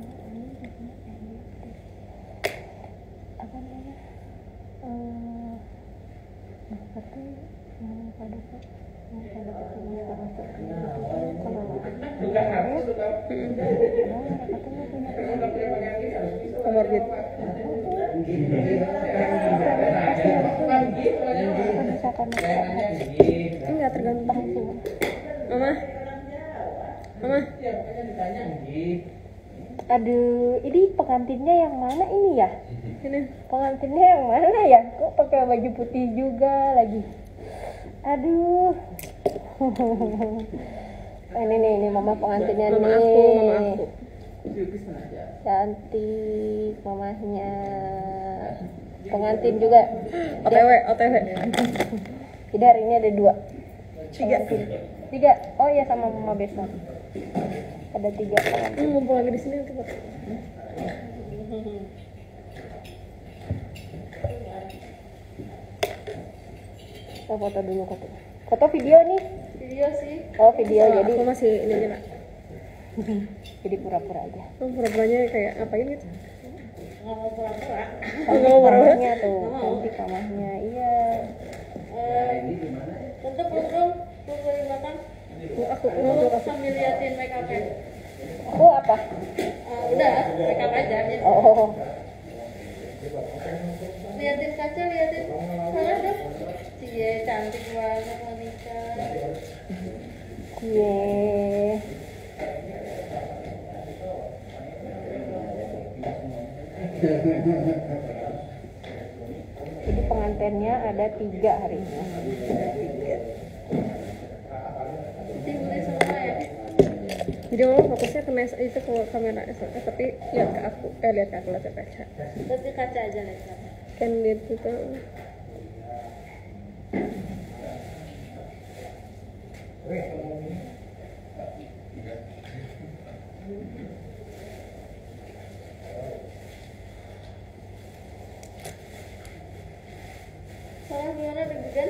Speaker 1: apa namanya seperti pada
Speaker 3: Komorbid. Enggak tergantung. Mama.
Speaker 1: Aduh, ini pengantinnya yang mana ini ya?
Speaker 3: Ini.
Speaker 1: Pengantinnya yang mana ya? Kok pakai baju putih juga lagi? Aduh. Ini mama pengantinnya
Speaker 3: Mama
Speaker 1: nih.
Speaker 3: aku.
Speaker 1: Cantik mamahnya. Pengantin juga.
Speaker 3: OTW.
Speaker 1: Jadi hari ini ada 2. 3. Oh iya sama mama besok. Ada 3 pengantin.
Speaker 3: Ngumpul lagi di sini nanti foto.
Speaker 1: Kita foto dulu foto. Foto video nih.
Speaker 3: Video sih.
Speaker 1: Oh video
Speaker 3: Oh,
Speaker 1: jadi
Speaker 3: aku masih ini aja Pak.
Speaker 1: jadi pura-pura aja.
Speaker 3: Pura-puranya kayak ngapain gitu?
Speaker 2: Nggak mau pura-pura.
Speaker 1: Cantik mamahnya tuh, cantik mamahnya. Iya.
Speaker 4: Untuk belum beli makan
Speaker 3: Aku ngomong
Speaker 4: sambil liatin make up-nya.
Speaker 1: Aku apa?
Speaker 4: Udah, make up aja.
Speaker 1: Oh.
Speaker 4: Liatin kaca, liatin. Salah dong. Iya, cantik banget Monica.
Speaker 1: Ye. Jadi pengantinnya ada 3 hari ini.
Speaker 4: Jadi boleh semua ya.
Speaker 3: Jadi mama fokusnya ke itu ke kamera tapi lihat ke aku, lihat ke kaca.
Speaker 4: Terus di kaca aja lihat kaca.
Speaker 3: Candid itu.
Speaker 4: Salah gimana deg-degan?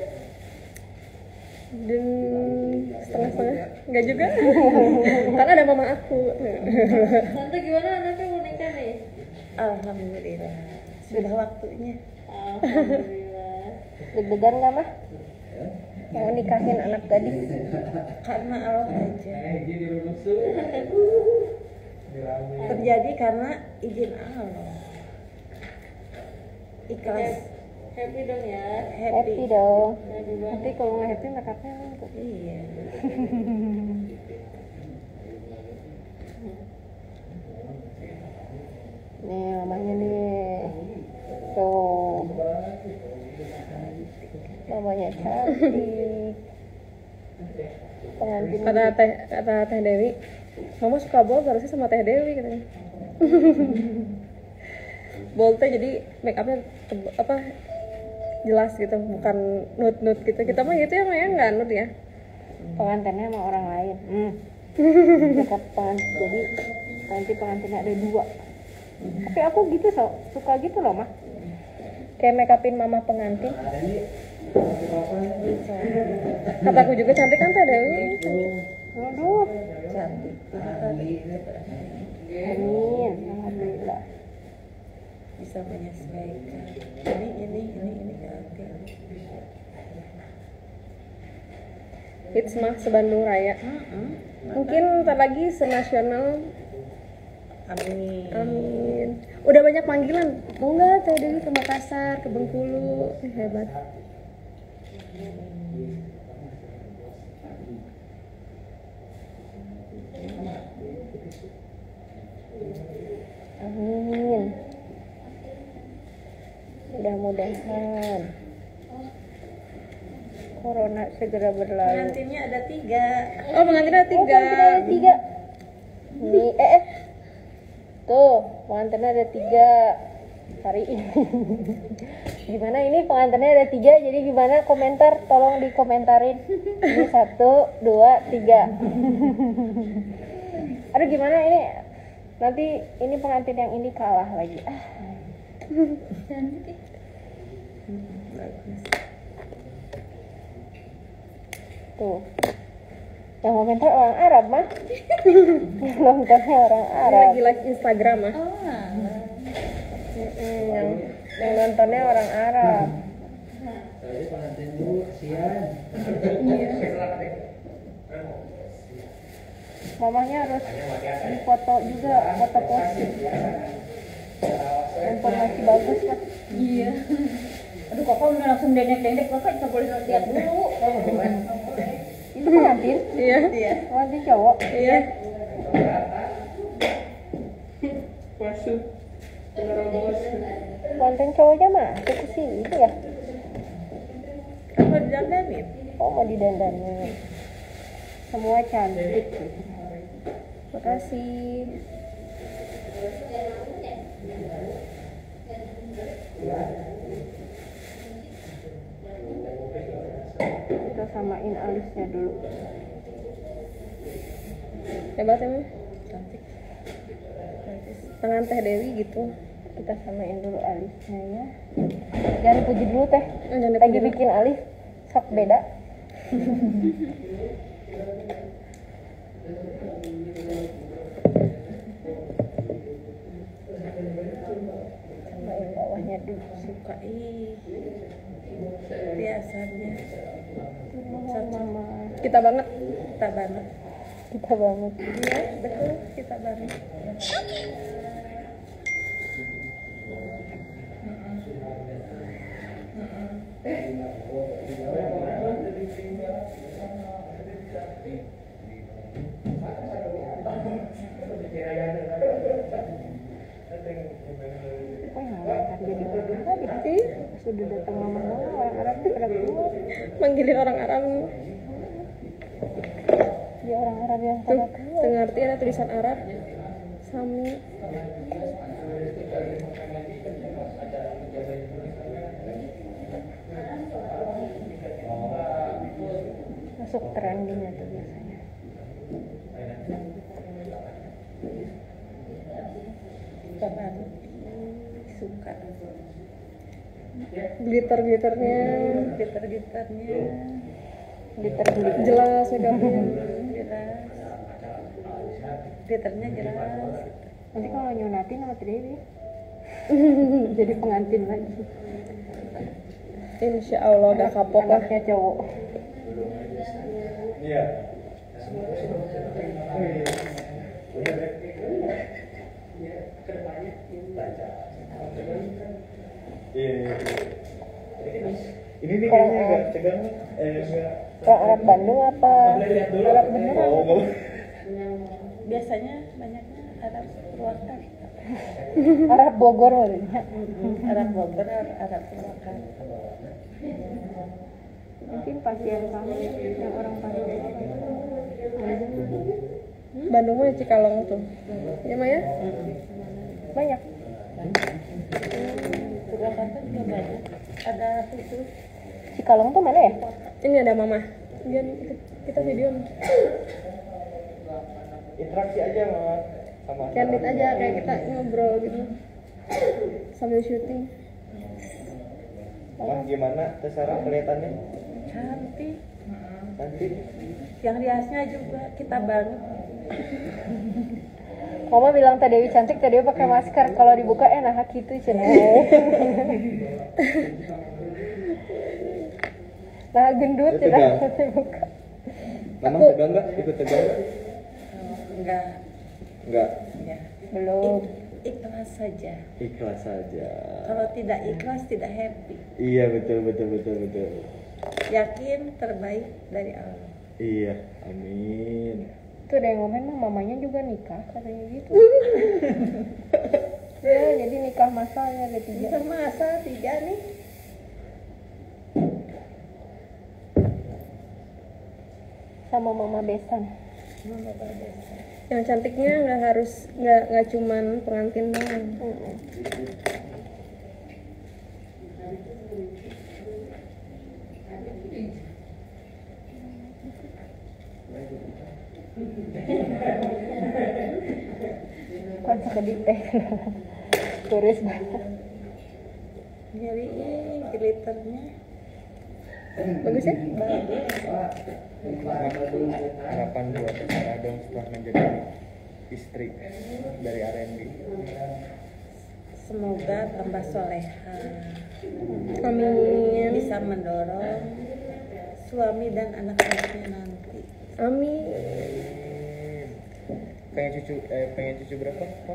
Speaker 3: Dan setengah-setengah enggak juga karena ada mama aku.
Speaker 4: Tante gimana anaknya mau nikah nih?
Speaker 2: Alhamdulillah. Sudah waktunya.
Speaker 4: Alhamdulillah.
Speaker 1: Deg-degan nggak mah? Mau nikahin anak gadis?
Speaker 2: Karena Allah aja. Terjadi karena izin Allah. Ikhlas.
Speaker 4: Happy dong ya.
Speaker 1: Happy dong.
Speaker 4: Happy banget.
Speaker 1: Nanti kalau nggak happy make upnya tuh.
Speaker 2: Iya.
Speaker 1: Nih mamanya nih. Tuh. Mamanya cantik. Pengantin.
Speaker 3: Kata Teh Dewi, mama suka bold harusnya sama Teh Dewi katanya. Boldnya jadi make upnya jelas gitu, bukan nude gitu. Kita mah gitu ya, Maya nggak nude ya.
Speaker 1: Pengantinnya sama orang lain. Dekat pengantin. Jadi nanti pengantinnya ada 2. Tapi aku gitu suka gitu loh mah. Kayak make upin mama pengantin.
Speaker 3: Kataku juga cantik kan Teh Dewi.
Speaker 1: Aduh,
Speaker 2: Cantik.
Speaker 1: amin, alhamdulillah.
Speaker 2: Bisa menyesuaikan. Ini oke.
Speaker 3: Hits mah se-Bandung Raya. Mungkin ntar lagi senasional.
Speaker 2: Amin.
Speaker 3: Amin. Udah banyak panggilan. Mau nggak Teh Dewi ke Makassar, ke Bengkulu? Hebat.
Speaker 1: Amin. Mudah-mudahan corona segera berlalu.
Speaker 2: Pengantinnya ada 3.
Speaker 3: Oh, pengantin ada 3.
Speaker 1: Ada 3. Nih, tuh, pengantinnya ada 3 hari ini. Gimana ini pengantinnya ada 3, jadi gimana komentar? Tolong dikomentarin. Ini 1, 2, 3. Aduh gimana ini? Nanti ini pengantin yang ini kalah lagi. Tuh. Yang komentar orang Arab mah. Yang nontonnya orang
Speaker 3: Ini
Speaker 1: Arab.
Speaker 3: lagi live Instagram ah.
Speaker 1: Yang nontonnya orang Arab. Mamanya harus difoto juga, foto pose. Informasi bagus lah.
Speaker 4: Iya. Aduh, kakak udah langsung dendek-dendek, kakak nggak boleh lihat dulu.
Speaker 1: Itu pengantin?
Speaker 3: Iya.
Speaker 1: Pengantin cowok?
Speaker 3: Iya.
Speaker 1: Pengantin cowoknya masuk ke sini ya?
Speaker 2: Apa didandanin?
Speaker 1: Oh mau didandanin. Semua cantik.
Speaker 3: Makasih.
Speaker 1: Kita samain alisnya dulu.
Speaker 3: Hebat emang.
Speaker 2: Cantik.
Speaker 3: Tangan Teh Dewi gitu.
Speaker 1: Kita samain dulu alisnya ya. Jangan dipuji dulu teh.
Speaker 3: Jangan
Speaker 1: Lagi
Speaker 3: dipuji dulu.
Speaker 1: bikin alis sok beda. Samain bawahnya dulu.
Speaker 2: Suka biasanya.
Speaker 1: Mama.
Speaker 3: Kita banget.
Speaker 2: Kita banget.
Speaker 1: Kita banget.
Speaker 2: Iya, betul. Kita banget.
Speaker 1: Oh yang orang jadi orang Arab ya? Sudah datang mama-mama orang Arab tuh pada keluar.
Speaker 3: Manggilin orang Arab.
Speaker 1: Dia orang Arab yang
Speaker 3: Tuh,
Speaker 1: pada keluar.
Speaker 3: ngerti ada tulisan Arab. Sami.
Speaker 1: Masuk trendingnya tuh biasanya.
Speaker 2: Kita banget. Suka.
Speaker 3: Glitter-glitternya.
Speaker 2: Gitar-gitarnya.
Speaker 1: Ditergelik.
Speaker 3: Jelas makeupnya.
Speaker 2: Jelas. Gitarnya jelas.
Speaker 1: Nanti kalau nyunatin sama Dewi jadi pengantin lagi.
Speaker 3: Insya Allah gak kapok lah.
Speaker 1: Anaknya cowok.
Speaker 5: Ini nih kayaknya agak tegang nih. Enggak.
Speaker 1: Orang Arab Bandung apa? Arab beneran?
Speaker 5: Oh, enggak.
Speaker 2: Biasanya banyaknya Arab Purwakarta.
Speaker 1: Arab Bogor maksudnya.
Speaker 2: Arab Bogor, Arab Purwakarta.
Speaker 1: Mungkin pasien kamu yang orang Bandung.
Speaker 3: Bandung mah Cikalong tuh. Ya Maya?
Speaker 1: Banyak.
Speaker 2: Purwakarta juga banyak. Ada itu.
Speaker 1: Cikalong tuh mana ya?
Speaker 3: Ini ada mama. Dia kita video.
Speaker 5: Interaksi aja sama
Speaker 3: Candid aja kayak kita ngobrol gitu. Sambil syuting.
Speaker 5: Mah gimana terserah kelihatannya?
Speaker 2: Cantik.
Speaker 5: Cantik.
Speaker 4: Yang riasnya juga kita banget.
Speaker 1: Mama bilang Teh Dewi cantik, Teh Dewi pakai masker. Kalau dibuka enak gitu cenah. Nah gendut
Speaker 5: Itu
Speaker 1: cenah
Speaker 5: tegang.
Speaker 1: dibuka.
Speaker 5: Mama tegang nggak? Ikut tegang nggak?
Speaker 4: Enggak.
Speaker 5: Enggak.
Speaker 4: Ya.
Speaker 1: Belum.
Speaker 4: Ikhlas saja.
Speaker 5: Ikhlas saja.
Speaker 4: Kalau tidak ikhlas tidak happy.
Speaker 5: Iya betul.
Speaker 4: Yakin terbaik dari Allah.
Speaker 5: Iya, amin.
Speaker 1: Tuh ada yang ngomong mah mamanya juga nikah katanya gitu. Ya jadi nikah masalnya ada 3.
Speaker 4: Bisa masa 3 nih.
Speaker 1: Sama mama besan.
Speaker 4: Mama Bades.
Speaker 3: Yang cantiknya nggak cuman pengantin doang.
Speaker 1: Kan sedih teh. Turis banget.
Speaker 4: Nyari glitternya.
Speaker 3: Bagus ya?
Speaker 5: Harapan buat Sarah dong setelah menjadi istri dari R&D.
Speaker 4: Semoga tambah soleha.
Speaker 3: Amin.
Speaker 4: Bisa mendorong suami dan anak-anaknya nanti.
Speaker 3: Amin.
Speaker 5: Pengen cucu berapa? Pak?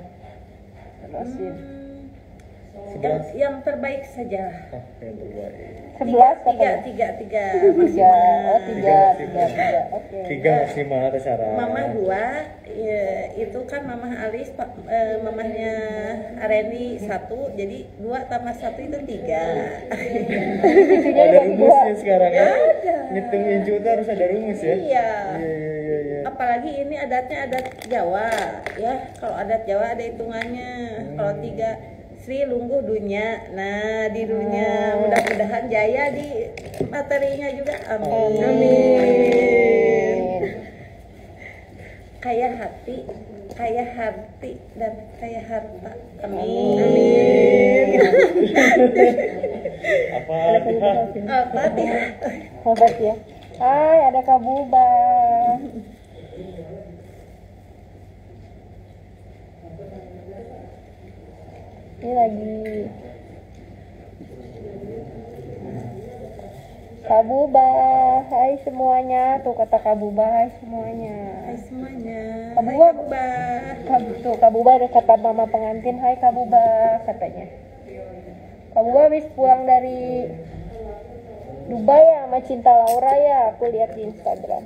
Speaker 4: Yang terbaik saja.
Speaker 5: Yang terbaik.
Speaker 1: 11
Speaker 4: Tiga
Speaker 1: katanya.
Speaker 4: maksimal.
Speaker 1: Oh 3. Oke.
Speaker 5: 3 maksimal atau Sarah?
Speaker 4: Mama 2, ya, itu kan mamah Alis, mamahnya Areni 1, jadi 2 tambah 1 itu 3.
Speaker 5: Oh, ada rumusnya sekarang ya?
Speaker 4: Ada.
Speaker 5: Ngitungin juta harus ada rumus ya?
Speaker 4: Iya.
Speaker 5: Iya.
Speaker 4: Apalagi ini adatnya adat Jawa, ya. Kalau adat Jawa ada hitungannya. Kalau 3 Sri lungguh dunya, nah di dunya mudah-mudahan jaya di materinya juga, amin.
Speaker 1: Amin.
Speaker 4: Kaya hati dan kaya harta, amin.
Speaker 5: Apa?
Speaker 1: Hebat ya. Hai, ada Kak Buba. Ini lagi Kak Buba, hai semuanya. Tuh kata Kak Buba, hai semuanya.
Speaker 4: Hai semuanya.
Speaker 1: Kak
Speaker 4: Hai
Speaker 1: Buba.
Speaker 4: Kak Buba.
Speaker 1: Tuh Kak Buba ada kata mama pengantin, hai Kak Buba katanya. Kak Buba habis pulang dari Dubai ya sama Cinta Laura ya, aku lihat di Instagram.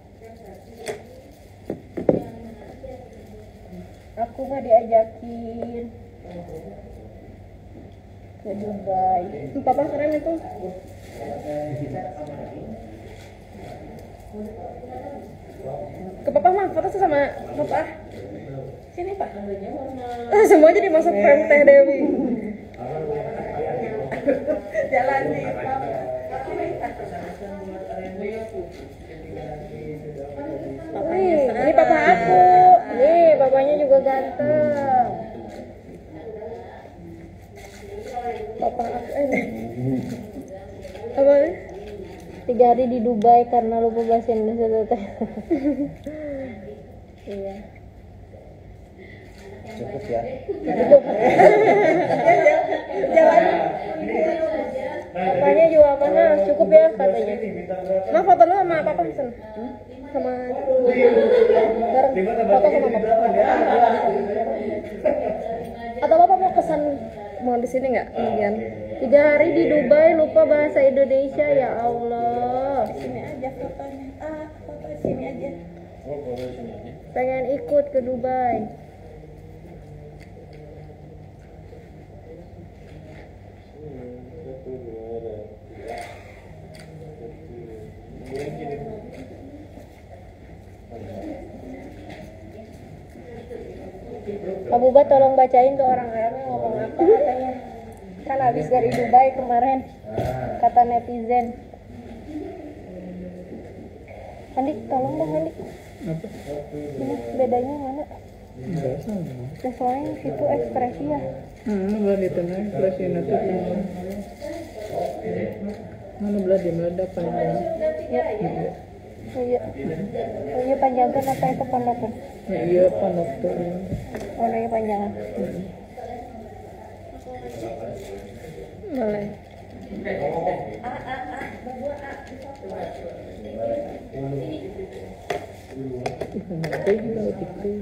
Speaker 1: Aku mah diajakin ke Dubai.
Speaker 3: Papa keren itu. Ke papa mah foto sama papa.
Speaker 4: Sini Pak.
Speaker 3: Semua jadi masuk frame Teh Dewi.
Speaker 4: Jalan nih.
Speaker 1: Ini papa aku. Nih, bapaknya juga ganteng. Papa aku
Speaker 3: Apa?
Speaker 1: 3 hari di Dubai karena lupa bahasa Indonesia teh. Iya.
Speaker 5: Cukup ya.
Speaker 4: Jalan.
Speaker 1: Bapaknya juga mana cukup ya katanya.
Speaker 3: Nah foto lu sama papa Sen. Sama bareng foto sama papa. Atau papa mau kesan mau di sini nggak kemudian?
Speaker 1: 3 hari di Dubai lupa bahasa Indonesia, ya Allah.
Speaker 4: Sini aja fotonya. Foto sini aja.
Speaker 1: Pengen ikut ke Dubai. Pak Buba tolong bacain tuh orang-orangnya ngomong apa katanya. Kan habis dari Dubai kemarin, kata netizen. Andi, tolong dong Andi. Ini bedanya mana? Ya soalnya situ ekspresi ya.
Speaker 2: Belah di tengah ekspresi nanti. Mana belah dia meledak kan?
Speaker 1: Ya. Iya. Iya panjangkan apa itu pandakan?
Speaker 2: Nah, iya panok tuh.
Speaker 1: Warnanya panjangan.
Speaker 3: Boleh.
Speaker 2: Nanti juga itu.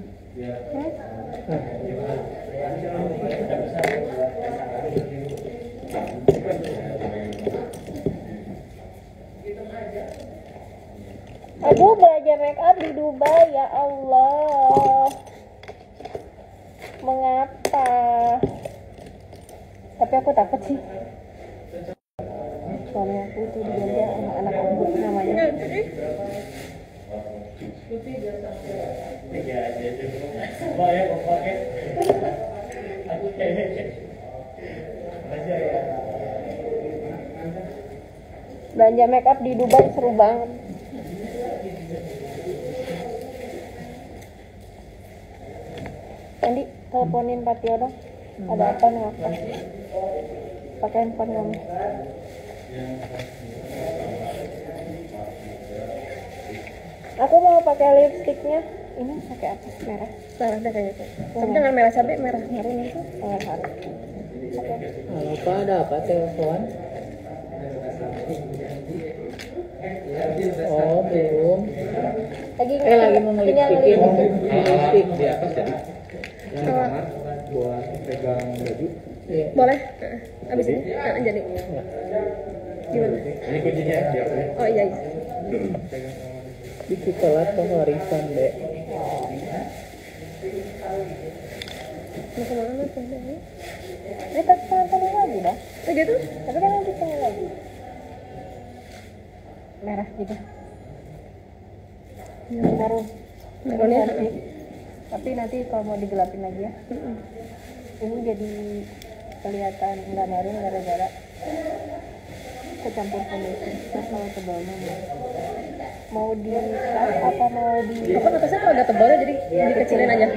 Speaker 1: Aduh belajar make up di Dubai ya Allah. Mengapa? Tapi aku takut sih. Suami aku itu dijaga sama anak aku namanya. Belanja make up di Dubai seru banget. Andi teleponin Pak Tio dong. Ada apa nih apa? Pakai handphone kamu. Aku mau pakai lipstiknya. Ini pakai apa? Merah.
Speaker 3: Merah deh kayaknya. Tapi jangan merah cabai, merah marun itu.
Speaker 1: Merah harus.
Speaker 2: Halo Pak, ada apa telepon? Oh belum. Lagi mau ngelipstikin. Lipstik
Speaker 5: Di atas ya? Yang di kamar buat pegang baju.
Speaker 2: Iya.
Speaker 3: Boleh? Abis ini? Jadi. Gimana?
Speaker 5: Ini kuncinya siap ya?
Speaker 3: Oh iya.
Speaker 2: Itu telat ke warisan deh.
Speaker 3: Mau kemana tuh?
Speaker 1: Ini pas tengah lagi dah.
Speaker 3: Oh gitu?
Speaker 1: Tapi kan nanti tengah lagi. Merah gitu. Marun.
Speaker 3: Marun ya?
Speaker 1: Cantik. Tapi nanti kalau mau digelapin lagi ya. Ini jadi kelihatan nggak marun gara-gara kecampur foundation. Terus kalau tebal mau di apa mau di
Speaker 3: Apa atasnya tuh agak tebal ya, jadi dikecilin aja.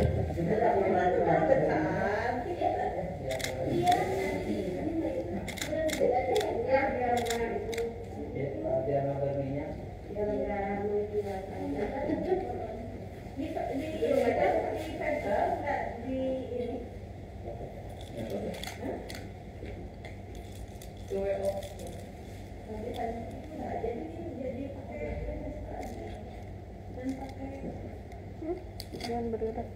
Speaker 1: jangan bergerak.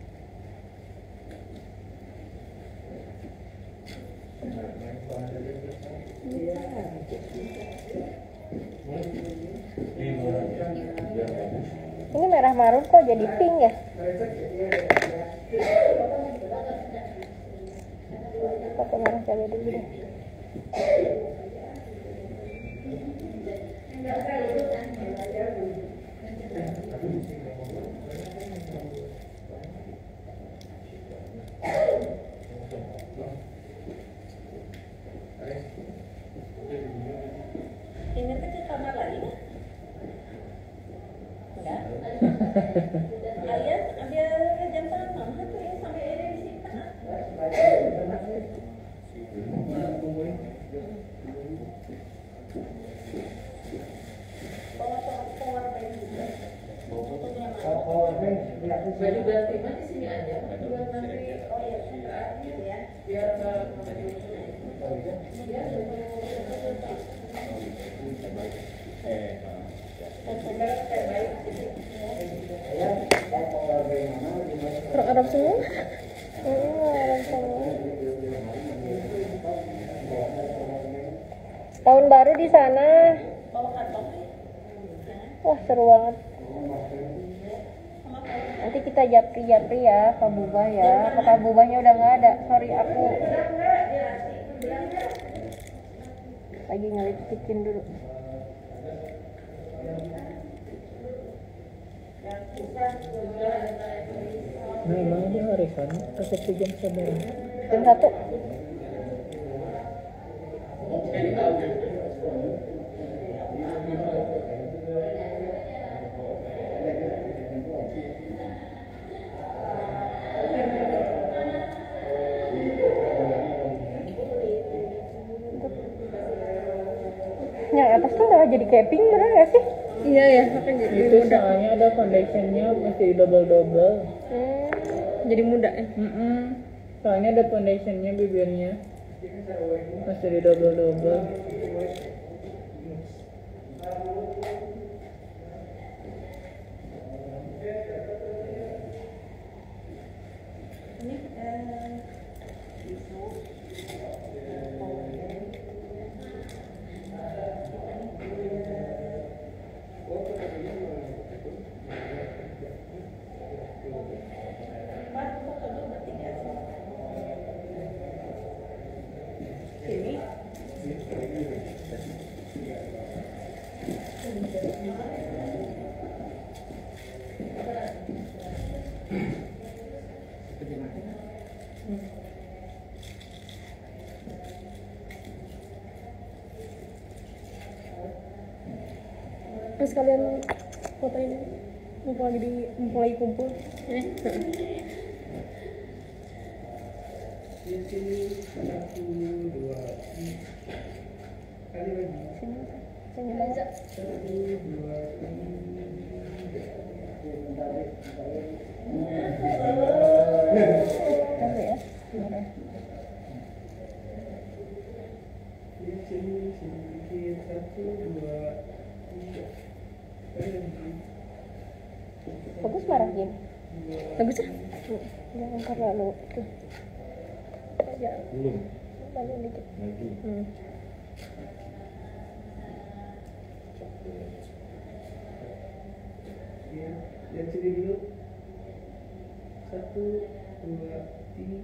Speaker 1: Ini merah marun kok jadi pink ya? Pakai merah cabai dulu deh.
Speaker 4: Ini tuh ke kamar lagi nggak? Enggak. Ayah ambil jam tangan mama tuh ya sampai ada di simpan. Baju ganti mah di sini aja. Buat nanti oh ya biar
Speaker 3: Orang Arab semua?
Speaker 1: Orang semua. Tahun baru di sana. Wah seru banget. Nanti kita japri ya, Pak Bubah ya. Pak Bubahnya udah nggak ada. Sorry aku lagi ngelipstikin dulu.
Speaker 2: Nah, emang dia warisan resepsi jam seberapa?
Speaker 1: Jam 1. Yang atas tuh udah malah jadi kayak pink, bener gak sih?
Speaker 3: Iya ya, akan jadi
Speaker 2: Itu
Speaker 3: muda.
Speaker 2: soalnya ada foundationnya mesti double.
Speaker 3: Jadi muda ya.
Speaker 2: Soalnya ada foundationnya bibirnya mesti di double.
Speaker 3: Terus kalian foto ini mumpung lagi kumpul.
Speaker 1: Bagus marah gini.
Speaker 3: Bagus ya?
Speaker 1: Jangan terlalu tuh. Aja
Speaker 5: Belum
Speaker 1: balik dikit.
Speaker 5: lagi.
Speaker 6: Lihat sini dulu. 1, 2, 3.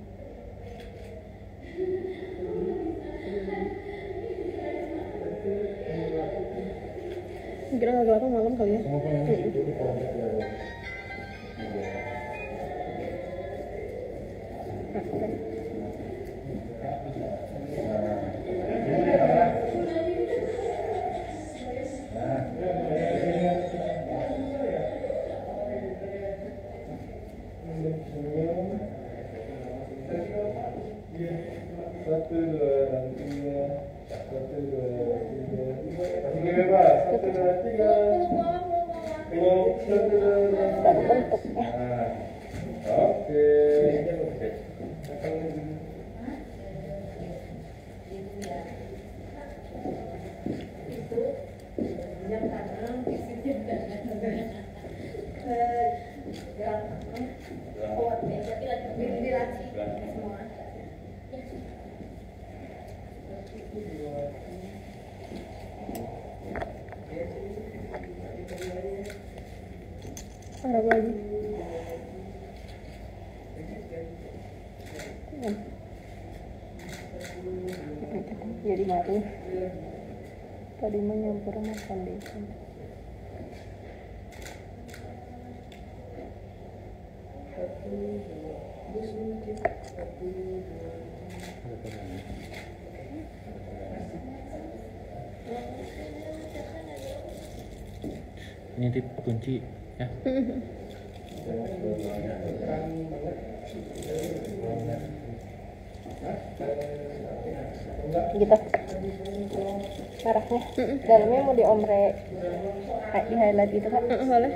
Speaker 3: Kira agak gelap malam kali ya.
Speaker 6: Satu, dua, tiga. Satu, dua, tiga. Masih bebas. Satu, dua, tiga. Satu, dua, tiga. Oke.
Speaker 3: Arab lagi.
Speaker 1: Jadi baru. Tadi mau nyampur sama foundation.
Speaker 5: Ini tip kunci ya.
Speaker 1: Gitu. Arahnya. Dalamnya mau di ombre. Kayak di highlight gitu kan.
Speaker 3: Boleh.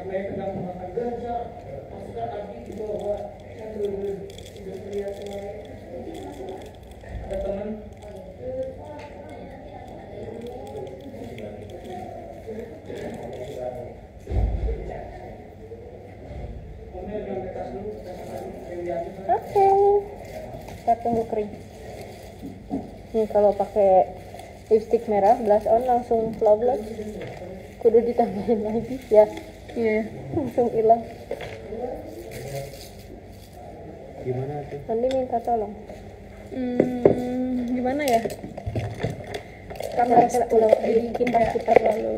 Speaker 1: Oke. Kita tunggu kering. Nih kalau pakai lipstick merah blush on langsung flawless. Kudu ditambahin lagi ya.
Speaker 3: Iya.
Speaker 1: Langsung hilang.
Speaker 5: Gimana tuh?
Speaker 1: Nanti minta tolong.
Speaker 3: Gimana ya?
Speaker 1: Kan harus ulang bikin kita lalu.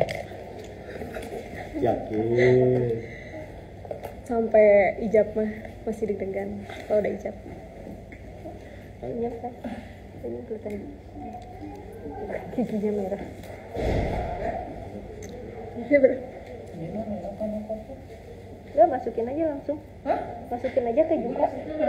Speaker 5: Yakin.
Speaker 3: Sampai ijab mah masih deg-degan kalau udah ijab.
Speaker 1: Iya kan? Ini kelihatan giginya merah.
Speaker 3: Iya bener.
Speaker 1: Udah masukin aja langsung. Masukin aja ke juga.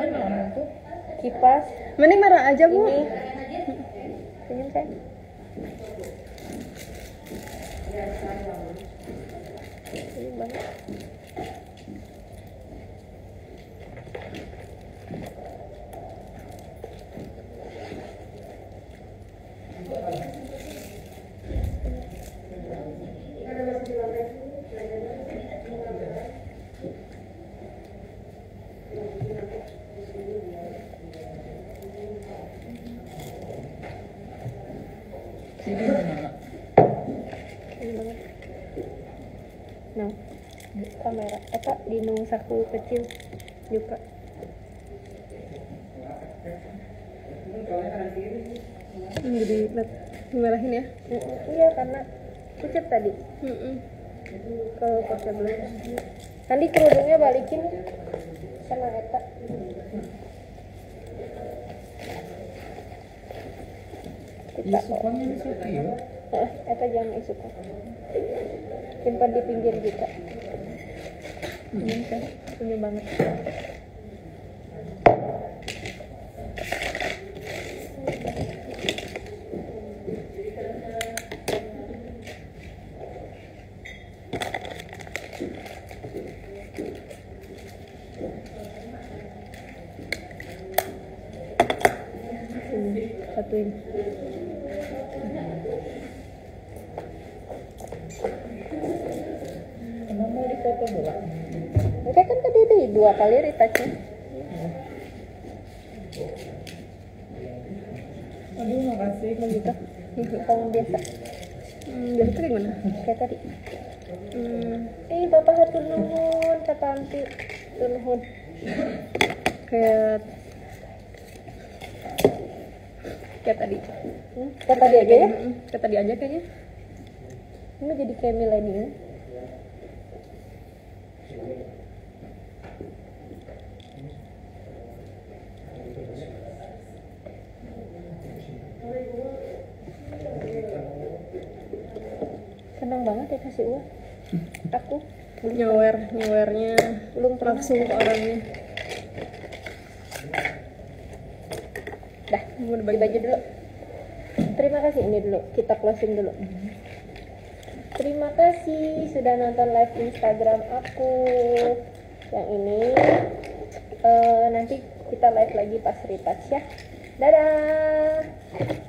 Speaker 1: Kipas
Speaker 3: Mending merah aja bu.
Speaker 1: ini. Senyum saya. Ini banget.
Speaker 2: Ini mana?
Speaker 1: Ini banget. Nah, kamera apa di nu saku kecil juga.
Speaker 3: Ini jadi dimarahin ya.
Speaker 1: Iya karena pucat tadi. Kalau pakai belum. Nanti kerudungnya balikin sama eta. Kita
Speaker 2: Isukannya di situ ya.
Speaker 1: eta jangan isukan. Simpan di pinggir juga. Ini kan punya banget. Ini satuin.
Speaker 2: Emang mau dipoto bola?
Speaker 1: Oke kan tadi itu 2 kali retouchnya.
Speaker 2: Aduh, makasih.
Speaker 1: Begitu. Ini kamu biasa.
Speaker 3: Jadi itu gimana?
Speaker 1: Kayak tadi. Bapak hatur nuhun, kata Anti. Hatur nuhun.
Speaker 3: Kayak tadi.
Speaker 1: Kayak tadi aja ya.
Speaker 3: Kayak tadi aja kayaknya.
Speaker 1: Ini jadi kayak milenial. Senang banget ya kasih uang. Aku
Speaker 3: Nyewernya
Speaker 1: belum pernah.
Speaker 3: langsung ke orangnya.
Speaker 1: Dah, mau dibagi baju dulu. Terima kasih, ini dulu kita closing dulu. Terima kasih sudah nonton live Instagram aku yang ini. Nanti kita live lagi pas retouch ya. Dadah.